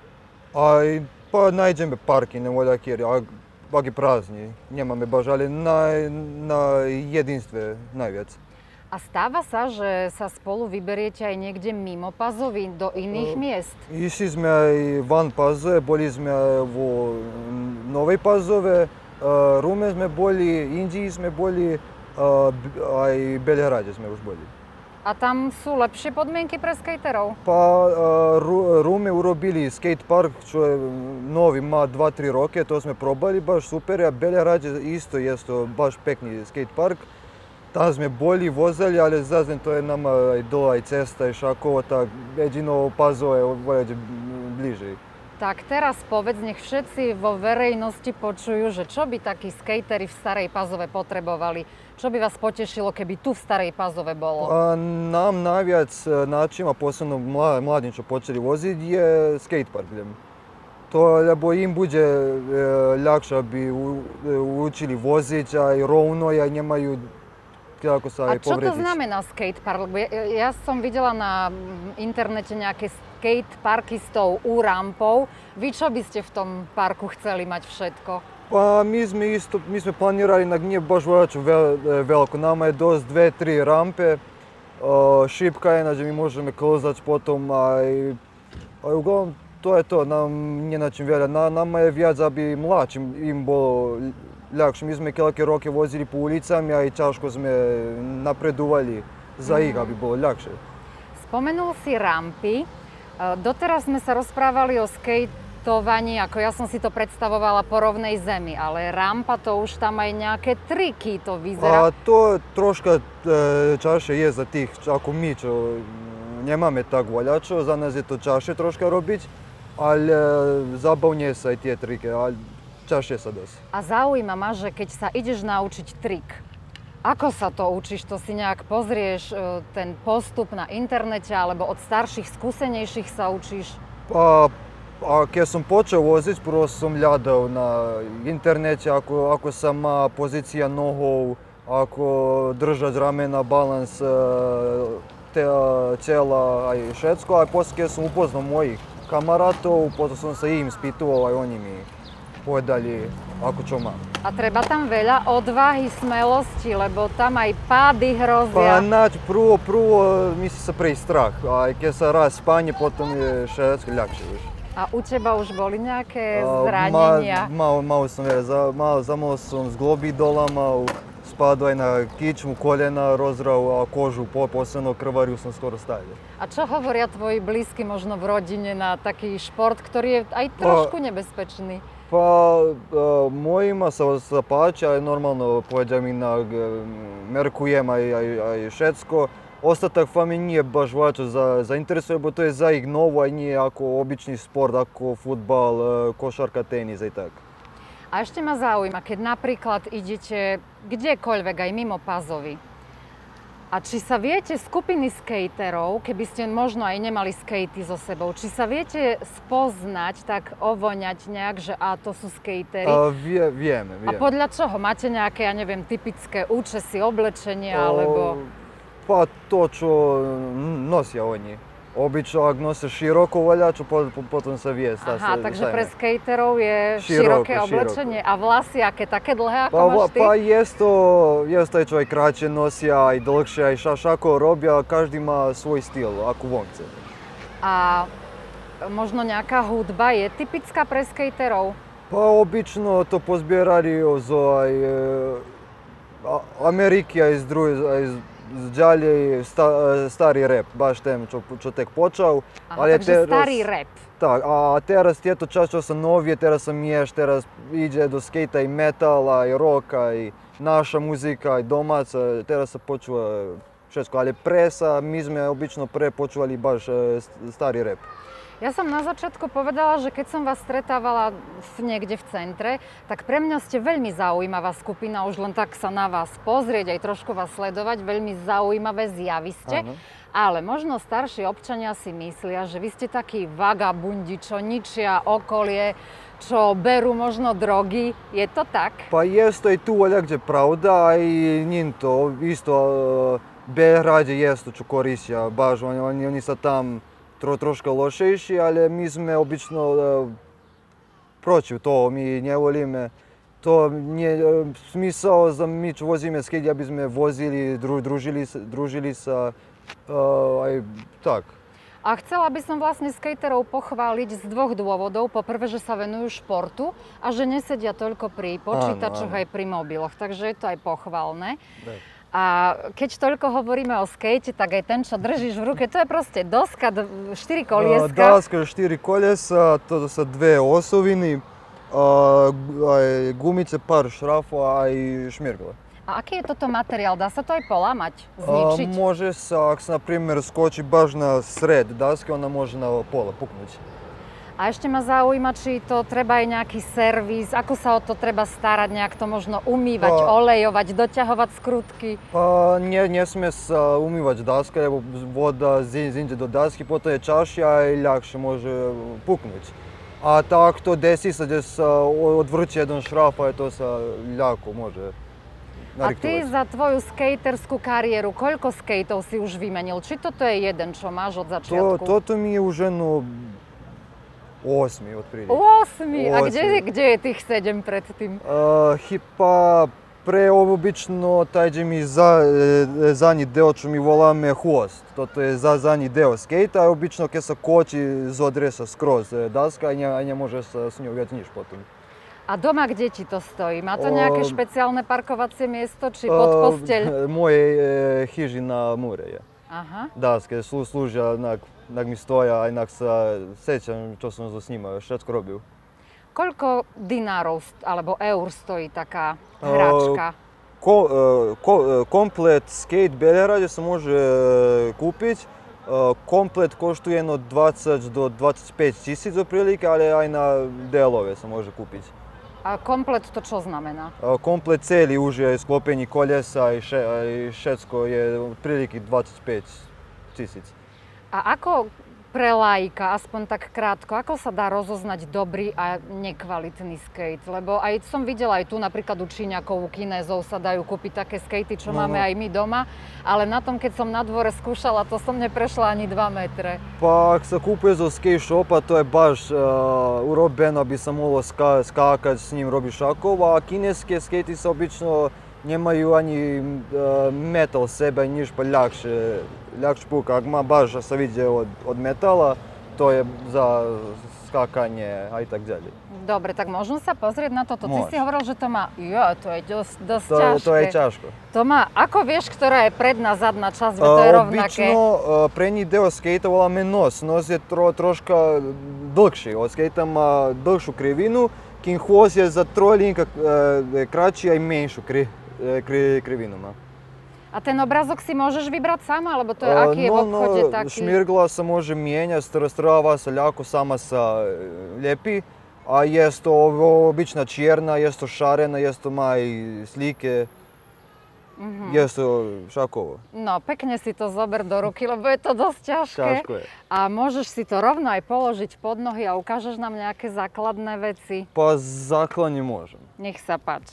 Pa najdeme parkine voľakiri, ak je prázdni, nemame baš, ali na jedinstve najviac. A stáva sa, že sa spolu vyberiete aj niekde mimo Pazovy, do iných miest? Išli sme aj van Pazove, boli sme vo Novej Pazove, Rume sme boli, Indiji sme boli, aj Belehrade sme už boli. A tam sú lepšie podmienky pre skaterov? Pa Rume urobili skate park, čo je novi, má 2-3 roke, to sme probali, baš super, a Belehrade isto je to baš pekný skate park. Tam sme boli, vozili, ale zase to je nama aj dole, aj cesta, aj šakovo, tak jedino Pazove je bližej. Tak teraz povedz, nech všetci vo verejnosti počujú, že čo by takí skateri v Starej Pazove potrebovali. Čo by vás potešilo, keby tu v Starej Pazove bolo? Nám najviac način, a posebno mladim čo počeli voziť, je skatepark. To, lebo im bude ľahšie, aby učili voziť aj rovno, aj nemajú ako sa aj A čo povrediť. to znamená skatepark? Ja som videla na internete nejaké skateparky s tou U-rampou. Vy čo by ste v tom parku chceli mať všetko? Pa my sme planirali, nije baš veliko. Nama je dosť 2-3 rampe, šipka je, znači mi možemo klozać potom, aj uglavnom to je to, nam nije način velja. Nama je viac, aby mlačim im bolo ľahšie. My sme kelke roke vozili po ulicami a i ťažko sme napredovali za ich, aby bolo ľahšie. Spomenul si rampy. Doteraz sme sa rozprávali o skateovaní, ako ja som si to predstavovala po rovnej zemi, ale rampa to už tam aj nejaké triky to vyzerá. To troška čašie je za tých, ako my, čo nemáme tak voľačo, za nás je to čašie troška robiť, ale zabavne sa aj tie triky. Čašie sa dosť. A zaujíma ma, že keď sa ideš naučiť trik, ako sa to učíš? To si nejak pozrieš ten postup na internete, alebo od starších, skúsenejších sa učíš? A keď som počal voziť, prvo som hľadal na internete, ako sa má pozícia nohov, ako držať ramena, balans tela aj všetko. A poslije keď som upoznal mojich kamarátov, potom som sa im spýtoval, aj oni mi povedali, ako čo mám. A treba tam veľa odvahy, smelosti, lebo tam aj pády hrozia. Pa prvo misli sa pre strah, a keď sa raz spane, potom je všetko ľahšie. A u teba už boli nejaké zranenia? Malo som zamalo som z globy dolama, spadao aj na kičmu, koljena, rozdrao kožu, posebno krvarju sam skoro stavio. A čo hovoria tvoji blízky možno v rodine na taký šport, ktorý je aj trošku nebezpečný? Pa mojima sa páči, aj normalno povedia mi na merkujem aj všetko. Ostatak fami nije baš vačo zainteresuje, bo to je za ih novo, a nije ako obični sport, ako futbal, košarka, tenis i tak. A ešte ma zaujíma, keď napríklad idete kdekoľvek, aj mimo Pazovy, a či sa viete skupiny skaterov, keby ste možno aj nemali skatey so sebou, či sa viete spoznať, tak ovoňať nejak, že to sú skatery? Vieme. A podľa čoho? Máte nejaké, ja neviem, typické účesy, oblečenia, alebo... Pa to, čo nosia oni. Obično, ak nose široko voljaču, potom sa vie. Takže pre skaterov je široké oblečenie. A vlasy aké? Také dlhé, ako máš ty? Pa jest taj človek kraće nosia, aj dlhšie, aj šako robia. Každý má svoj styl, ako vonce. A možno nejaká hudba je typická pre skaterov? Pa obično to pozbierali aj Ameriky, aj z ďalej starý rap, baš tem, čo tek počal. Takže starý rap. Tak, a teraz tieto čas, čo sa novije, teraz sa miješ, teraz ide do skejta i metal, aj rock, aj naša muzika, aj domaca, teraz sa počúva všetko. Ale my sme obično počúvali baš starý rap. Ja som na začiatku povedala, že keď som vás stretávala niekde v centre, tak pre mňa ste veľmi zaujímavá skupina, už len tak sa na vás pozrieť, aj trošku vás sledovať, veľmi zaujímavé zjavy ste. Ale možno starší občania si myslia, že vy ste takí vagabundi, čo ničia okolie, čo berú možno drogy. Je to tak? Pa jest aj tu kde pravda, aj njim to isto Behrade jest čo koristia, baš oni sa tam troška lošejší, ale my sme obično protiv toho, my nevolíme. To nie smisao za my čo vozíme skate, aby sme vozili, družili sa, aj tak. A chcela by som vlastne skaterov pochváliť z dvoch dôvodov. Po prvé, že sa venujú športu a že nesedia toľko pri počítačoch aj pri mobiloch, takže je to aj pochválne. A keď toľko hovoríme o skate, tak aj ten, čo držíš v ruke, to je proste doska, 4 kolieska. Doska, 4 kolesa, to sa 2 osoviny, aj gumice, pár šrafov aj šmirgla. A aký je toto materiál? Dá sa to aj polamať, zničiť? Može sa, ak sa, na primjer, skoči baš na sred daske, ona može na pola puknúť. A ešte ma zaujíma, či to treba aj nejaký servis, ako sa o to treba starať, nejak to možno umývať, olejovať, doťahovať skrutky? Nesmie sa umývať daska, lebo voda zinde do dasky, potom je čašie a aj ľahšie môže puknúť. A takto desi sa, kde sa odvrči jeden šraf, a to sa ľahko môže nariktovať. A ty za tvoju skaterskú kariéru, koľko skateov si už vymenil? Či toto je jeden, čo máš od začiatku? Toto mi je už 8 otprilike. 8? A kde je tých 7 predtým? Pa preobično tajde mi zadnji deo, čo mi voláme hvost. Toto je zadnji deo skejta, a obično keď sa koči zodre sa skroz daska a ne može sa s njou viac nič potom. A doma kde ti to stojí? Má to nejaké špeciálne parkovacie miesto, či pod posteľ? Moje hiži na mure je. Daske služia, nak mi stoja, a inak sa sećam čo som s njima všetko robil. Koľko dinárov alebo eur stojí taká hračka? Komplet skate Beljerade sa može kúpiť. Komplet koštuje 20 do 25 tisíc otprilike, ale aj na delove sa može kúpiť. A komplet to čo znamená? Komplet celý už je sklopení kolesa i všetko je otprilike 25 tisíc. A ako pre laika, aspoň tak krátko, ako sa dá rozoznať dobrý a nekvalitný skate? Lebo aj som videla aj tu napríklad u Číňakov, u Kinézov sa dajú kúpiť také skatey, čo máme aj my doma, ale na tom, keď som na dvore skúšala, to som neprešla ani 2 metre. Pa ak sa kúpuje zo skate shopa, to je baš urobeno, aby sa mohlo skákať, s ním robiť šakov, a kineské skatey sa obično nemaju ani metal sebe, nič pa ľahšie púka. Ak má baš sa vidie od metala, stoje za skakanje a i tak ďalej. Dobre, tak môžem sa pozrieť na toto. Ty Môž. si hovoril, že to má... Jo, to je dosť ťažké. To je ťažko. To má... Ako vieš, ktorá je predná, zadná časť? To je rovnaké. Obično prednji deo skejta voláme nos. Nos je troška dlhší. Od skejta má dlhšiu krivinu, kým chvost je za trojlinka kraći a i menšiu krivinu má. A ten obrázok si môžeš vybrať sama, alebo to je aký je v obchode taký? Šmirgla sa može mijenjati, strava se ljako sama sa ljepi, a je to obična černa, je to šarena, je to maj slike, je to šakovo. No, pekne si to zober do ruky, lebo je to dosť ťažké. Ťažko je. A môžeš si to rovno aj položiť pod nohy a ukážeš nám nejaké základné veci? Pa základne môžem. Nech sa páči.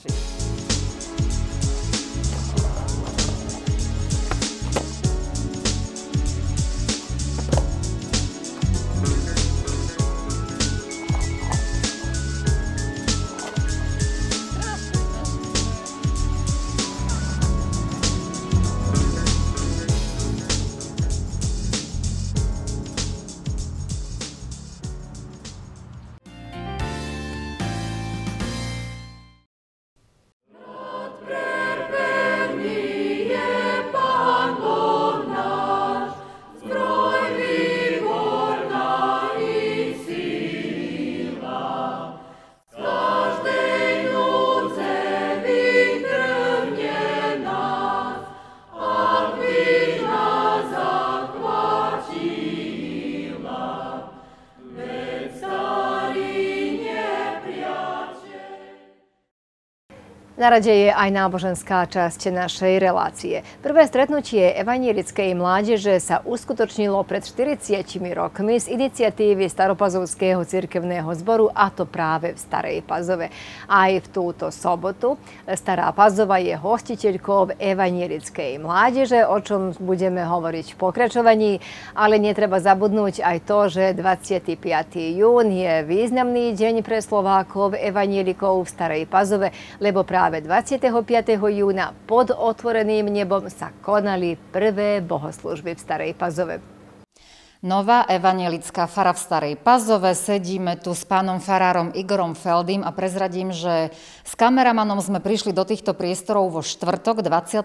Na rade je aj náboženská časť našej relácie. Prvé stretnutie evanjelickej mládeže sa uskutočnilo pred 40 rokmi z iniciatívy Staropazovského cirkevného zboru, a to práve v Starej Pazove. Aj v túto sobotu Stará Pazova je hostiteľkou evanjelickej mládeže, o čom budeme hovoriť v pokračovaní, ale netreba zabudnúť aj to, že 25. jún je významný deň pre Slovákov evanjelikov v Starej Pazove, lebo práve 25. júna pod otvoreným nebom sa konali prvé bohoslužby v Starej Pazove. Nová evanjelická fara v Starej Pazove. Sedíme tu s pánom farárom Igorom Feldym a prezradím, že s kameramanom sme prišli do týchto priestorov vo štvrtok 22.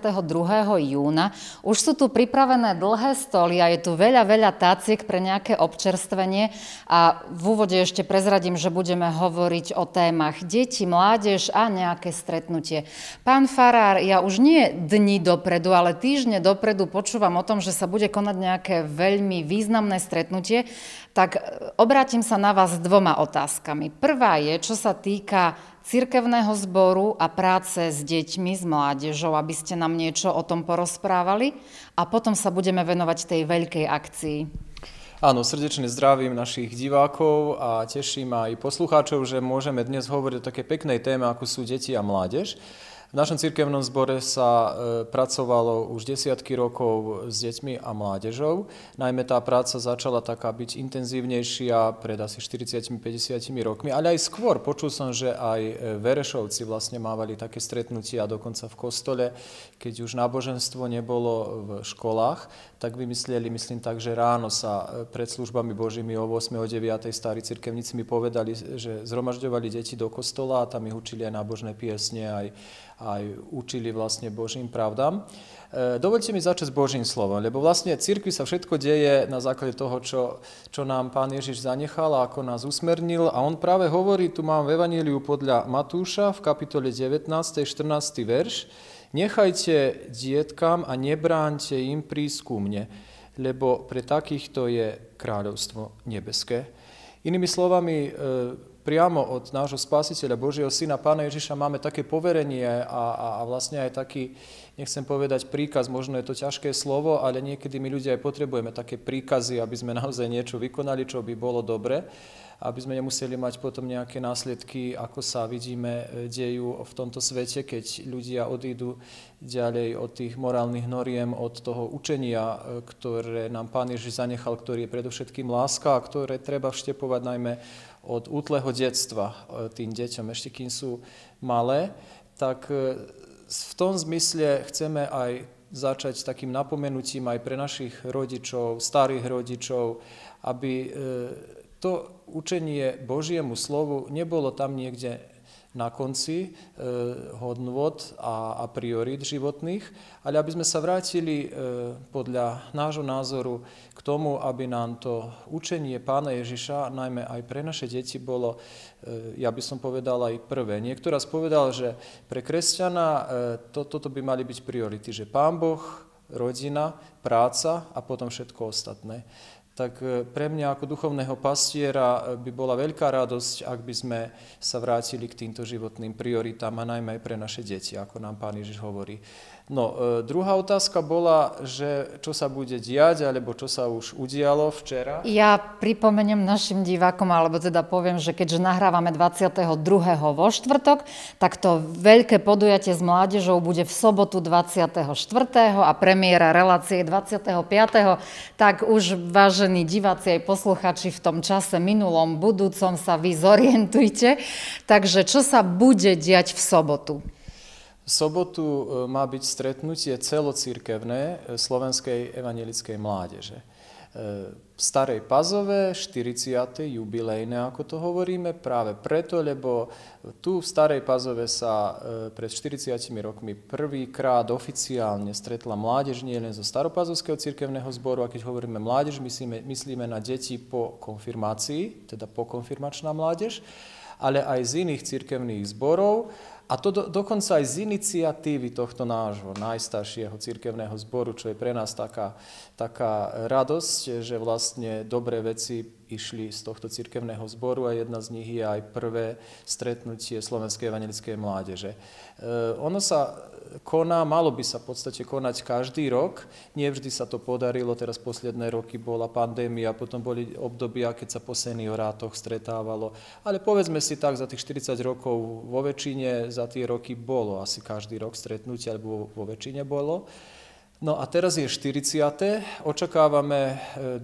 júna. Už sú tu pripravené dlhé stoly a je tu veľa táciek pre nejaké občerstvenie. A v úvode ešte prezradím, že budeme hovoriť o témach deti, mládež a nejaké stretnutie. Pán farár, ja už nie dni dopredu, ale týždne dopredu počúvam o tom, že sa bude konať nejaké veľmi významné stretnutie, tak obrátim sa na vás s dvoma otázkami. Prvá je, čo sa týka cirkevného zboru a práce s deťmi, s mládežou, aby ste nám niečo o tom porozprávali, a potom sa budeme venovať tej veľkej akcii. Áno, srdečne zdravím našich divákov a teším aj poslucháčov, že môžeme dnes hovoriť o také peknej téme, ako sú deti a mládež. V našom cirkevnom zbore sa pracovalo už desiatky rokov s deťmi a mládežou. Najmä tá práca začala taká byť intenzívnejšia pred asi 40-50 rokmi, ale aj skôr. Počul som, že aj Verešovci vlastne mávali také stretnutia, dokonca v kostole, keď už náboženstvo nebolo v školách, tak vymysleli, myslím tak, že ráno sa pred službami Božími o 8. o 9. starí cirkevníci mi povedali, že zhromažďovali deti do kostola a tam ich učili aj nábožné piesne, aj učili vlastne Božím pravdám. Dovoľte mi začať s Božím slovom, lebo vlastne cirkvi sa všetko deje na základe toho, čo nám Pán Ježiš zanechal a ako nás usmernil. A on práve hovorí, tu mám v Evaníliu podľa Matúša v kapitole 19. 14. verš: Nechajte dietkam a nebráňte im prísť ku mne, lebo pre takýchto je kráľovstvo nebeské. Inými slovami, priamo od nášho Spasiteľa, Božieho Syna, Pána Ježiša, máme také poverenie a vlastne aj taký, nechcem povedať príkaz, možno je to ťažké slovo, ale niekedy my ľudia aj potrebujeme také príkazy, aby sme naozaj niečo vykonali, čo by bolo dobre, aby sme nemuseli mať potom nejaké následky, ako sa vidíme dejú v tomto svete, keď ľudia odídu ďalej od tých morálnych noriem, od toho učenia, ktoré nám Pán Ježiš zanechal, ktorý je predovšetkým láska a ktoré treba vštepovať najmä od útleho detstva tým deťom, ešte kým sú malé, tak v tom zmysle chceme aj začať takým napomenutím aj pre našich rodičov, starých rodičov, aby to učenie Božiemu slovu nebolo tam niekde na konci hodnôt a priorít životných, ale aby sme sa vrátili podľa nášho názoru k tomu, aby nám to učenie Pána Ježiša, najmä aj pre naše deti, bolo, ja by som povedal, aj prvé. Niekto raz povedal, že pre kresťana toto by mali byť priority, že Pán Boh, rodina, práca a potom všetko ostatné. Tak pre mňa ako duchovného pastiera by bola veľká radosť, ak by sme sa vrátili k týmto životným prioritám a najmä aj pre naše deti, ako nám Pán Ježiš hovorí. No, druhá otázka bola, že čo sa bude diať, alebo čo sa už udialo včera. Ja pripomeniem našim divákom, alebo teda poviem, že keďže nahrávame 22. vo štvrtok, tak to veľké podujatie s mládežou bude v sobotu 24. a premiéra relácie 25. Tak už, vážení diváci aj posluchači, v tom čase minulom, budúcom sa vy zorientujte. Takže čo sa bude diať v sobotu? V sobotu má byť stretnutie celocirkevné slovenskej evanjelickej mládeže. V Starej Pazove, 40. jubilejné, ako to hovoríme, práve preto, lebo tu v Starej Pazove sa pred 40 rokmi prvýkrát oficiálne stretla mládež nie len zo Staropazovského cirkevného zboru, a keď hovoríme mládež, myslíme na deti po konfirmácii, teda pokonfirmačná mládež, ale aj z iných cirkevných zborov. A to dokonca aj z iniciatívy tohto nášho najstaršieho cirkevného zboru, čo je pre nás taká radosť, že vlastne dobré veci išli z tohto cirkevného zboru a jedna z nich je aj prvé stretnutie Slovenskej evanjelickej mládeže. Ono sa koná, malo by sa v podstate konať každý rok. Nie vždy sa to podarilo, teraz posledné roky bola pandémia, potom boli obdobia, keď sa po seniorátoch stretávalo. Ale povedzme si tak, za tých 40 rokov vo väčšine, za tie roky bolo asi každý rok stretnutie, alebo vo väčšine bolo. No a teraz je 40. Očakávame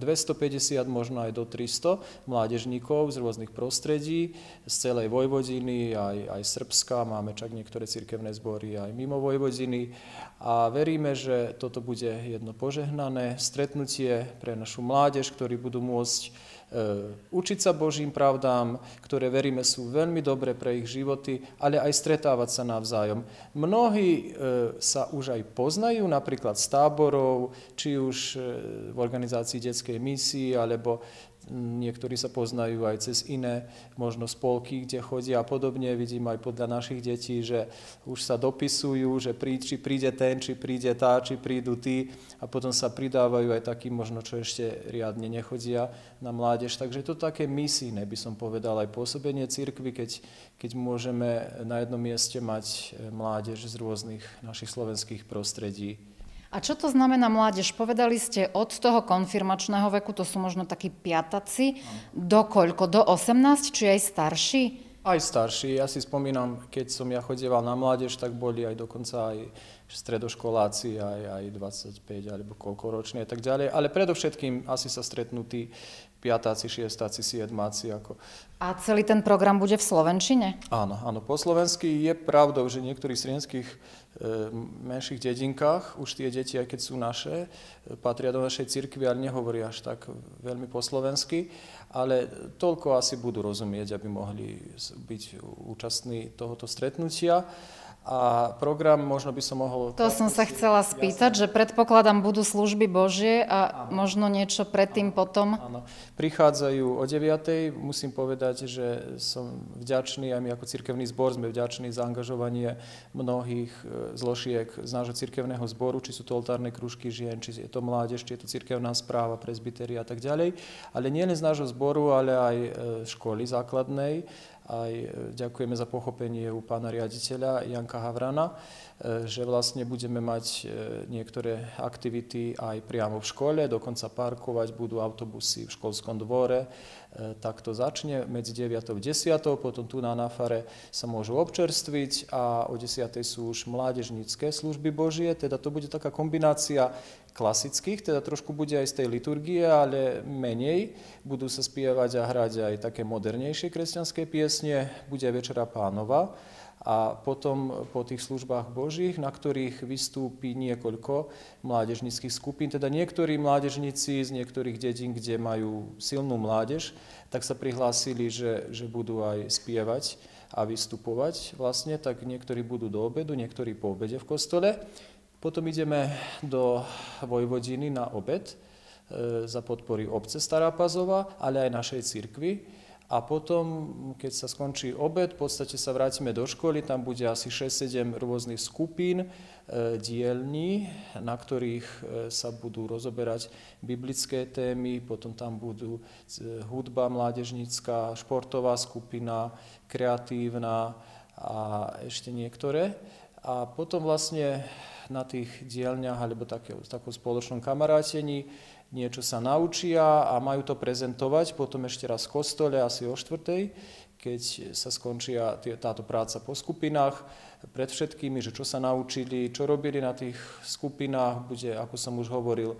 250, možno aj do 300 mládežníkov z rôznych prostredí, z celej Vojvodiny, aj Srbska, máme čak niektoré cirkevné zbory aj mimo Vojvodiny. A veríme, že toto bude jedno požehnané stretnutie pre našu mládež, ktorí budú môcť učiť sa Božím pravdám, ktoré veríme sú veľmi dobré pre ich životy, ale aj stretávať sa navzájom. Mnohí sa už aj poznajú, napríklad z táborov, či už v organizácii detskej misii, alebo niektorí sa poznajú aj cez iné možno spolky, kde chodia a podobne. Vidím aj podľa našich detí, že už sa dopisujú, že či príde ten, či príde tá, či prídu tí a potom sa pridávajú aj takí možno, čo ešte riadne nechodia na mládež. Takže to také misijné, by som povedal, aj pôsobenie cirkvi, keď môžeme na jednom mieste mať mládež z rôznych našich slovenských prostredí. A čo to znamená mládež? Povedali ste od toho konfirmačného veku, to sú možno takí piataci, do koľko? Do 18, či aj starší? Aj starší. Ja si spomínam, keď som ja chodieval na mládež, tak boli aj dokonca aj stredoškoláci, aj 25 alebo koľko ročný a tak ďalej. Ale predovšetkým asi sa stretnú tí piatáci, šiestáci, siedmáci. A celý ten program bude v slovenčine? Áno, po slovensky. Je pravdou, že v niektorých slovenských menších dedinkách už tie deti, aj keď sú naše, patria do našej cirkvi, ale nehovoria až tak veľmi po slovensky. Ale toľko asi budú rozumieť, aby mohli byť účastní tohoto stretnutia. A program možno by som mohol... To som sa chcela spýtať, že predpokladám budú služby Božie a možno niečo predtým, potom? Áno. Prichádzajú o 9:00. Musím povedať, že som vďačný, aj my ako cirkevný zbor sme vďační za angažovanie mnohých zložiek z nášho cirkevného zboru, či sú to oltárne krúžky žien, či je to mládež, či je to cirkevná správa, presbytéria a tak ďalej. Ale nie len z nášho zboru, ale aj školy základnej. Aj ďakujeme za pochopenie u pána riaditeľa Janka Havrana, že vlastne budeme mať niektoré aktivity aj priamo v škole, dokonca parkovať budú autobusy v školskom dvore. Tak to začne medzi 9. a 10. Potom tu na Fare sa môžu občerstviť a o 10. sú už mládežnícke služby Božie, teda to bude taká kombinácia klasických, teda trošku bude aj z tej liturgie, ale menej. Budú sa spievať a hrať aj také modernejšie kresťanské piesne. Bude Večera Pánova a potom po tých službách Božích, na ktorých vystúpi niekoľko mládežníckych skupín. Teda niektorí mládežníci z niektorých dedín, kde majú silnú mládež, tak sa prihlásili, že budú aj spievať a vystupovať vlastne, tak niektorí budú do obedu, niektorí po obede v kostole. Potom ideme do Vojvodiny na obed za podpory obce Stará Pazova, ale aj našej cirkvi. A potom, keď sa skončí obed, v podstate sa vrátime do školy, tam bude asi 6-7 rôznych skupín, dielní, na ktorých sa budú rozoberať biblické témy, potom tam budú hudba mládežnícka, športová skupina, kreatívna a ešte niektoré. A potom vlastne na tých dielňach alebo takom spoločnom kamarátení niečo sa naučia a majú to prezentovať potom ešte raz v kostole asi o 4:00, keď sa skončí táto práca po skupinách pred všetkými, že čo sa naučili, čo robili na tých skupinách, bude, ako som už hovoril,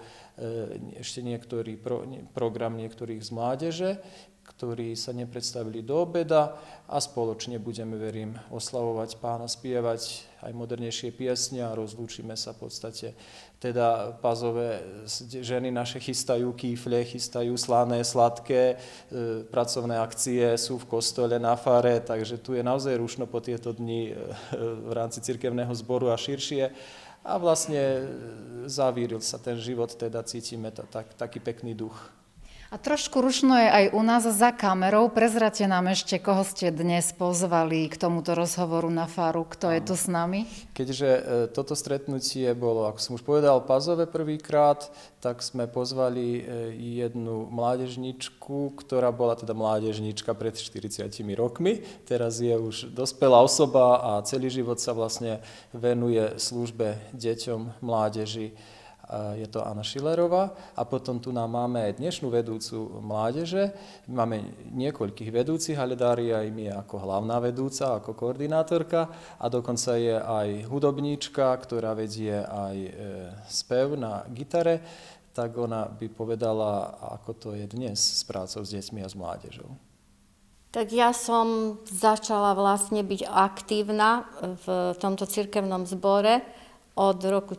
ešte niektorý program niektorých z mládeže, ktorí sa nepredstavili do obeda a spoločne budeme, verím, oslavovať Pána, spievať aj modernejšie piesne a rozlúčime sa v podstate. Teda Pazové ženy naše chystajú kýfle, chystajú slané, sladké, pracovné akcie sú v kostole, na fare, takže tu je naozaj rušno po tieto dni v rámci cirkevného zboru a širšie. A vlastne zavíril sa ten život, teda cítime taký pekný duch. A trošku rušno je aj u nás za kamerou. Prezrate nám ešte, koho ste dnes pozvali k tomuto rozhovoru na faru. Kto je tu s nami? Keďže toto stretnutie bolo, ako som už povedal, Pazové prvýkrát, tak sme pozvali jednu mládežničku, ktorá bola teda mládežnička pred 40 rokmi. Teraz je už dospelá osoba a celý život sa vlastne venuje službe deťom, mládeži. Je to Anna Schillerová a potom tu nám máme aj dnešnú vedúcu mládeže. Máme niekoľkých vedúcich, ale Dária im je ako hlavná vedúca, ako koordinátorka a dokonca je aj hudobníčka, ktorá vedie aj spev na gitare, tak ona by povedala, ako to je dnes s prácou s deťmi a s mládežou. Tak ja som začala vlastne byť aktívna v tomto cirkevnom zbore od roku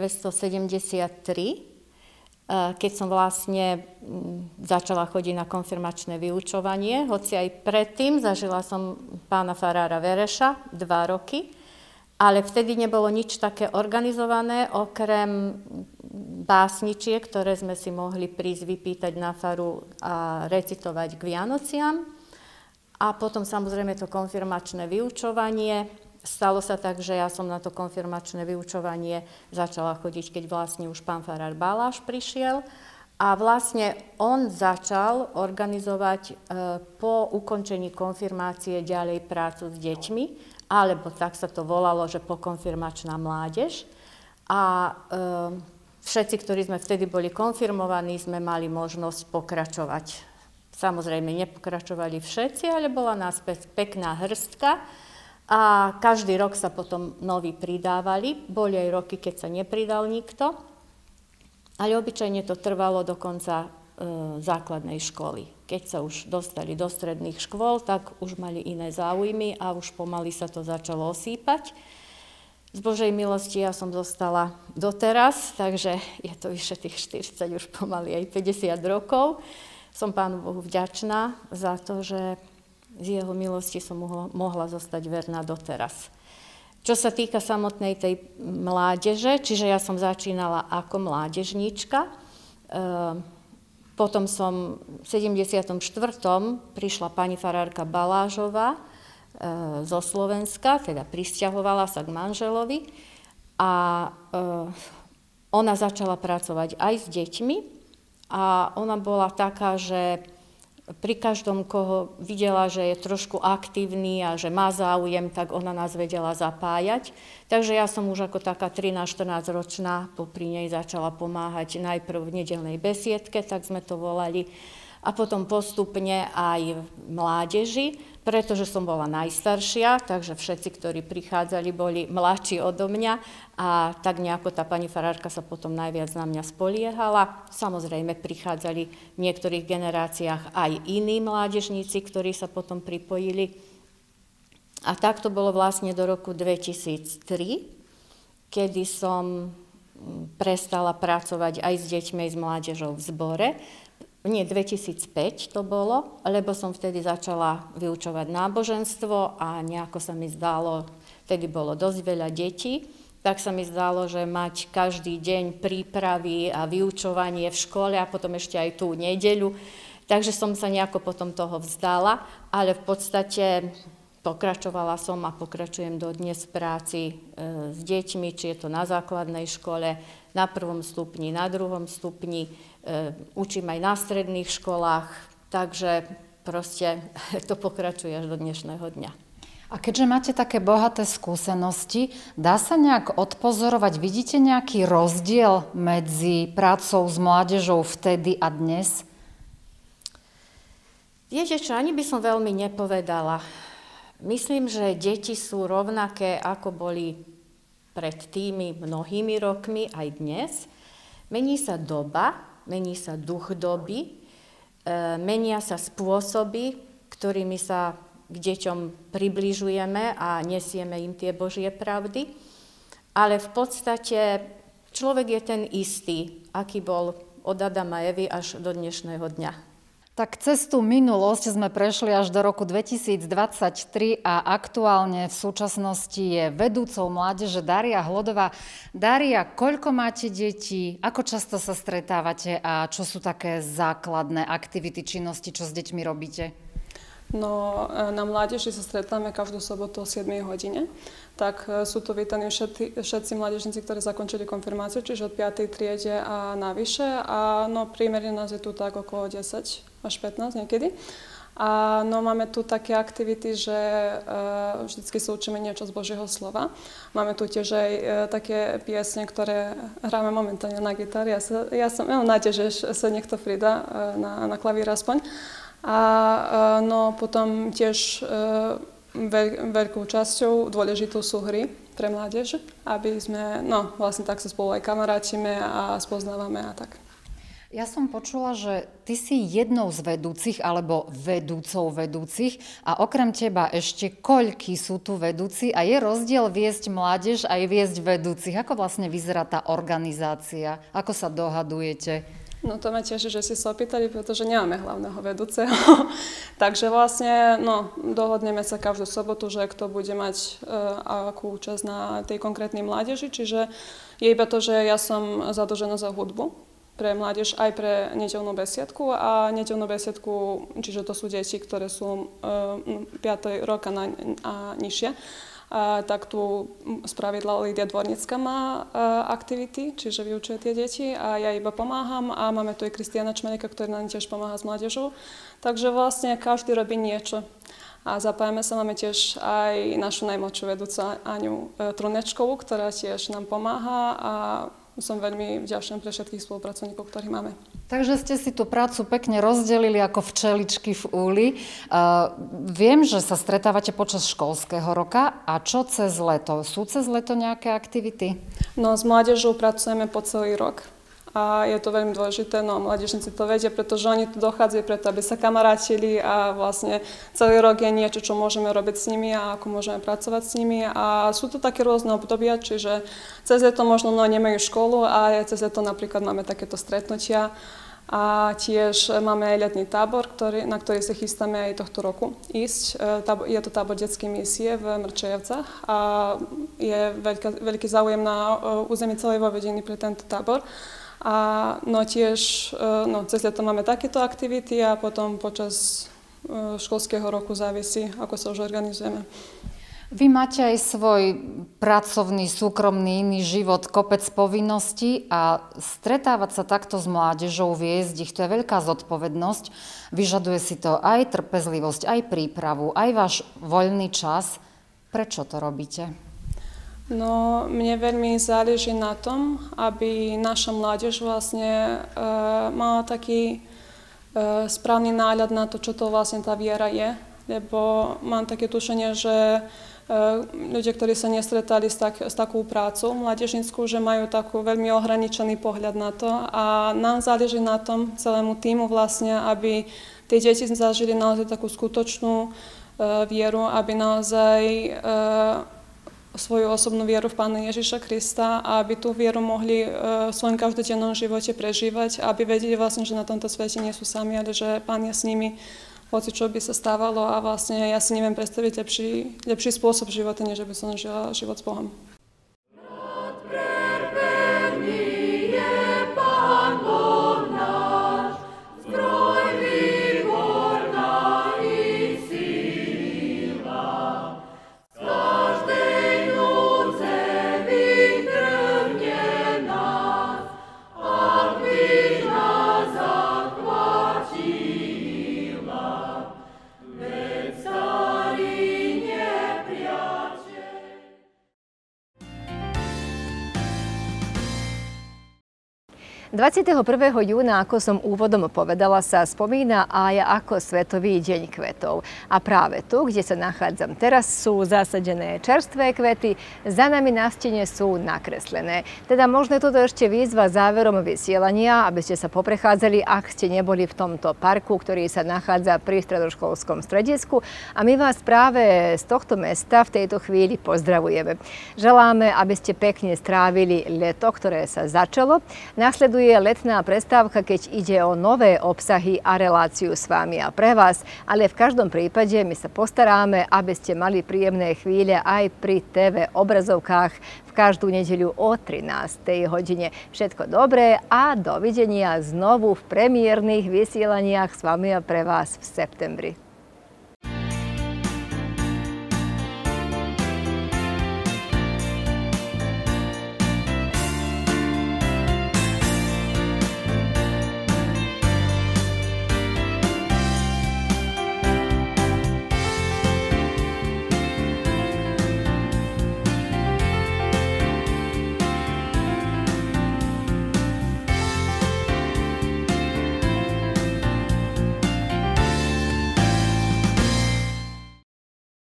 1973, keď som vlastne začala chodiť na konfirmačné vyučovanie, hoci aj predtým zažila som pána farára Vereša 2 roky, ale vtedy nebolo nič také organizované, okrem básničiek, ktoré sme si mohli prísť vypýtať na faru a recitovať k Vianociam. A potom samozrejme to konfirmačné vyučovanie. Stalo sa tak, že ja som na to konfirmačné vyučovanie začala chodiť, keď vlastne už pán farár Baláš prišiel. A vlastne on začal organizovať po ukončení konfirmácie ďalej prácu s deťmi, alebo tak sa to volalo, že pokonfirmačná mládež. A všetci, ktorí sme vtedy boli konfirmovaní, sme mali možnosť pokračovať. Samozrejme, nepokračovali všetci, ale bola nás pekná hrstka. A každý rok sa potom noví pridávali. Boli aj roky, keď sa nepridal nikto. Ale obyčajne to trvalo do konca základnej školy. Keď sa už dostali do stredných škôl, tak už mali iné záujmy a už pomaly sa to začalo osýpať. Z Božej milosti ja som zostala doteraz, takže je to vyše tých 40, už pomaly aj 50 rokov. Som Pánu Bohu vďačná za to, že z jeho milosti som mohla zostať verná doteraz. Čo sa týka samotnej tej mládeže, čiže ja som začínala ako mládežníčka, potom som v 74. prišla pani farárka Balážová zo Slovenska, teda prisťahovala sa k manželovi a ona začala pracovať aj s deťmi a ona bola taká, že pri každom, koho videla, že je trošku aktívny a že má záujem, tak ona nás vedela zapájať. Takže ja som už ako taká 13-14 ročná popri nej začala pomáhať najprv v nedeľnej besiedke, tak sme to volali, a potom postupne aj v mládeži, pretože som bola najstaršia, takže všetci, ktorí prichádzali, boli mladší odo mňa a tak nejako tá pani farárka sa potom najviac na mňa spoliehala. Samozrejme prichádzali v niektorých generáciách aj iní mládežníci, ktorí sa potom pripojili. A tak to bolo vlastne do roku 2003, kedy som prestala pracovať aj s deťmi, aj s mládežou v zbore. Nie, 2005 to bolo, lebo som vtedy začala vyučovať náboženstvo a nejako sa mi zdalo, vtedy bolo dosť veľa detí, tak sa mi zdalo, že mať každý deň prípravy a vyučovanie v škole a potom ešte aj tú nedeľu. Takže som sa nejako potom toho vzdala, ale v podstate pokračovala som a pokračujem dodnes v práci s deťmi, či je to na základnej škole, na 1. stupni, na 2. stupni, učím aj na stredných školách, takže proste to pokračuje až do dnešného dňa. A keďže máte také bohaté skúsenosti, dá sa nejak odpozorovať, vidíte nejaký rozdiel medzi prácou s mládežou vtedy a dnes? Viete čo, ani by som veľmi nepovedala. Myslím, že deti sú rovnaké, ako boli pred tými mnohými rokmi aj dnes. Mení sa doba, mení sa duch doby, menia sa spôsoby, ktorými sa k deťom približujeme a nesieme im tie Božie pravdy. Ale v podstate človek je ten istý, aký bol od Adama a Evy až do dnešného dňa. Tak cez tú minulosť sme prešli až do roku 2023 a aktuálne v súčasnosti je vedúcou mládeže Daria Hlodová. Daria, koľko máte detí, ako často sa stretávate a čo sú také základné aktivity, činnosti, čo s deťmi robíte? No, na mládeži sa stretáme každú sobotu o 7 hodine. Tak sú tu vítaní všetci mládežníci, ktorí zakončili konfirmáciu, čiže od 5. triede a navyše. A no, prímerne nás je tu tak okolo 10 až 15 niekedy. A no, máme tu také aktivity, že vždycky sa učíme niečo z Božieho slova. Máme tu tiež aj také piesne, ktoré hráme momentálne na gitare. Ja mám nádej, že sa niekto pridá na klavír aspoň. A no, potom tiež veľkou časťou dôležitou sú hry pre mládež, aby sme, no vlastne tak sa spolu aj kamarátime a spoznávame a tak. Ja som počula, že ty si jednou z vedúcich alebo vedúcou vedúcich a okrem teba ešte koľkí sú tu vedúci a je rozdiel viesť mládež aj viesť vedúcich. Ako vlastne vyzerá tá organizácia? Ako sa dohadujete? No to ma teší, že si sa opýtali, pretože nemáme hlavného vedúceho. Takže vlastne no, dohodneme sa každú sobotu, že kto bude mať akú účasť na tej konkrétnej mládeži. Čiže je iba to, že ja som zadlžená za hudbu pre mládež aj pre nedeľnú besiedku a nedeľnú besiedku, čiže to sú deti, ktoré sú 5. roka a nižšie. Tak tu spravidla Lídia Dvornická má aktivity, čiže vyučuje tie deti a ja iba pomáham a máme tu aj Kristiana Čmelika, ktorý nám tiež pomáha s mládežou. Takže vlastne každý robí niečo. A zapájame sa, máme tiež aj našu najmladšiu vedúcu Aňu Trunečkovú, ktorá tiež nám pomáha a som veľmi vďačná pre všetkých spolupracovníkov, ktorých máme. Takže ste si tú prácu pekne rozdelili ako včeličky v úli. Viem, že sa stretávate počas školského roka. A čo cez leto? Sú cez leto nejaké aktivity? No, s mládežou pracujeme po celý rok. A je to veľmi dôležité, no mládežníci to vedia, pretože oni tu dochádzajú preto, aby sa kamarátili a vlastne celý rok je niečo, čo môžeme robiť s nimi a ako môžeme pracovať s nimi. A sú to také rôzne obdobia, čiže cez leto možno nemajú školu a cez leto napríklad máme takéto stretnutia. A tiež máme aj letný tábor, na ktorý sa chystáme aj tohto roku ísť. Je to tábor detskej misie v Mrčajevcach a je veľký záujem na území celej Vojvodiny pre tento tábor. A no tiež cez leto máme takéto aktivity a potom počas školského roku závisí, ako sa už organizujeme. Vy máte aj svoj pracovný, súkromný, iný život, kopec povinností a stretávať sa takto s mládežou, viesť ich, to je veľká zodpovednosť. Vyžaduje si to aj trpezlivosť, aj prípravu, aj váš voľný čas. Prečo to robíte? No, mne veľmi záleží na tom, aby naša mládež vlastne mala taký správny náhľad na to, čo to vlastne tá viera je. Lebo mám také tušenie, že ľudia, ktorí sa nestretali s takou prácou mládežníckou, že majú takú veľmi ohraničený pohľad na to. A nám záleží na tom, celému týmu vlastne, aby tie deti zažili naozaj takú skutočnú vieru, aby naozaj svoju osobnú vieru v Pána Ježiša Krista a aby tú vieru mohli v svojom každodennom živote prežívať, aby vedeli vlastne, že na tomto svete nie sú sami, ale že Pán je s nimi, hoci čo by sa stávalo a vlastne ja si neviem predstaviť lepší spôsob života, než by som žila život s Bohom. ...21. júna, ako som úvodom povedala, sa spomína aj ako Svetový deň kvetov. A práve tu, kde sa nachádzam teraz, sú zasadené čerstvé kvety, za nami na stene sú nakreslené. Teda možno toto ešte výzva záverom vysielania, aby ste sa poprechádzali, ak ste neboli v tomto parku, ktorý sa nachádza pri stredoškolskom stredisku. A my vás práve z tohto mesta v tejto chvíli pozdravujeme. Želáme, aby ste pekne strávili leto, ktoré sa začalo. Nasleduje letná prestávka, keď ide o nové obsahy a reláciu s vami a pre vás, ale v každom prípade my sa postaráme, aby ste mali príjemné chvíle aj pri TV obrazovkách v každú nedeľu o 13. hodine. Všetko dobré a dovidenia znovu v premiérnych vysielaniach s vami a pre vás v septembri.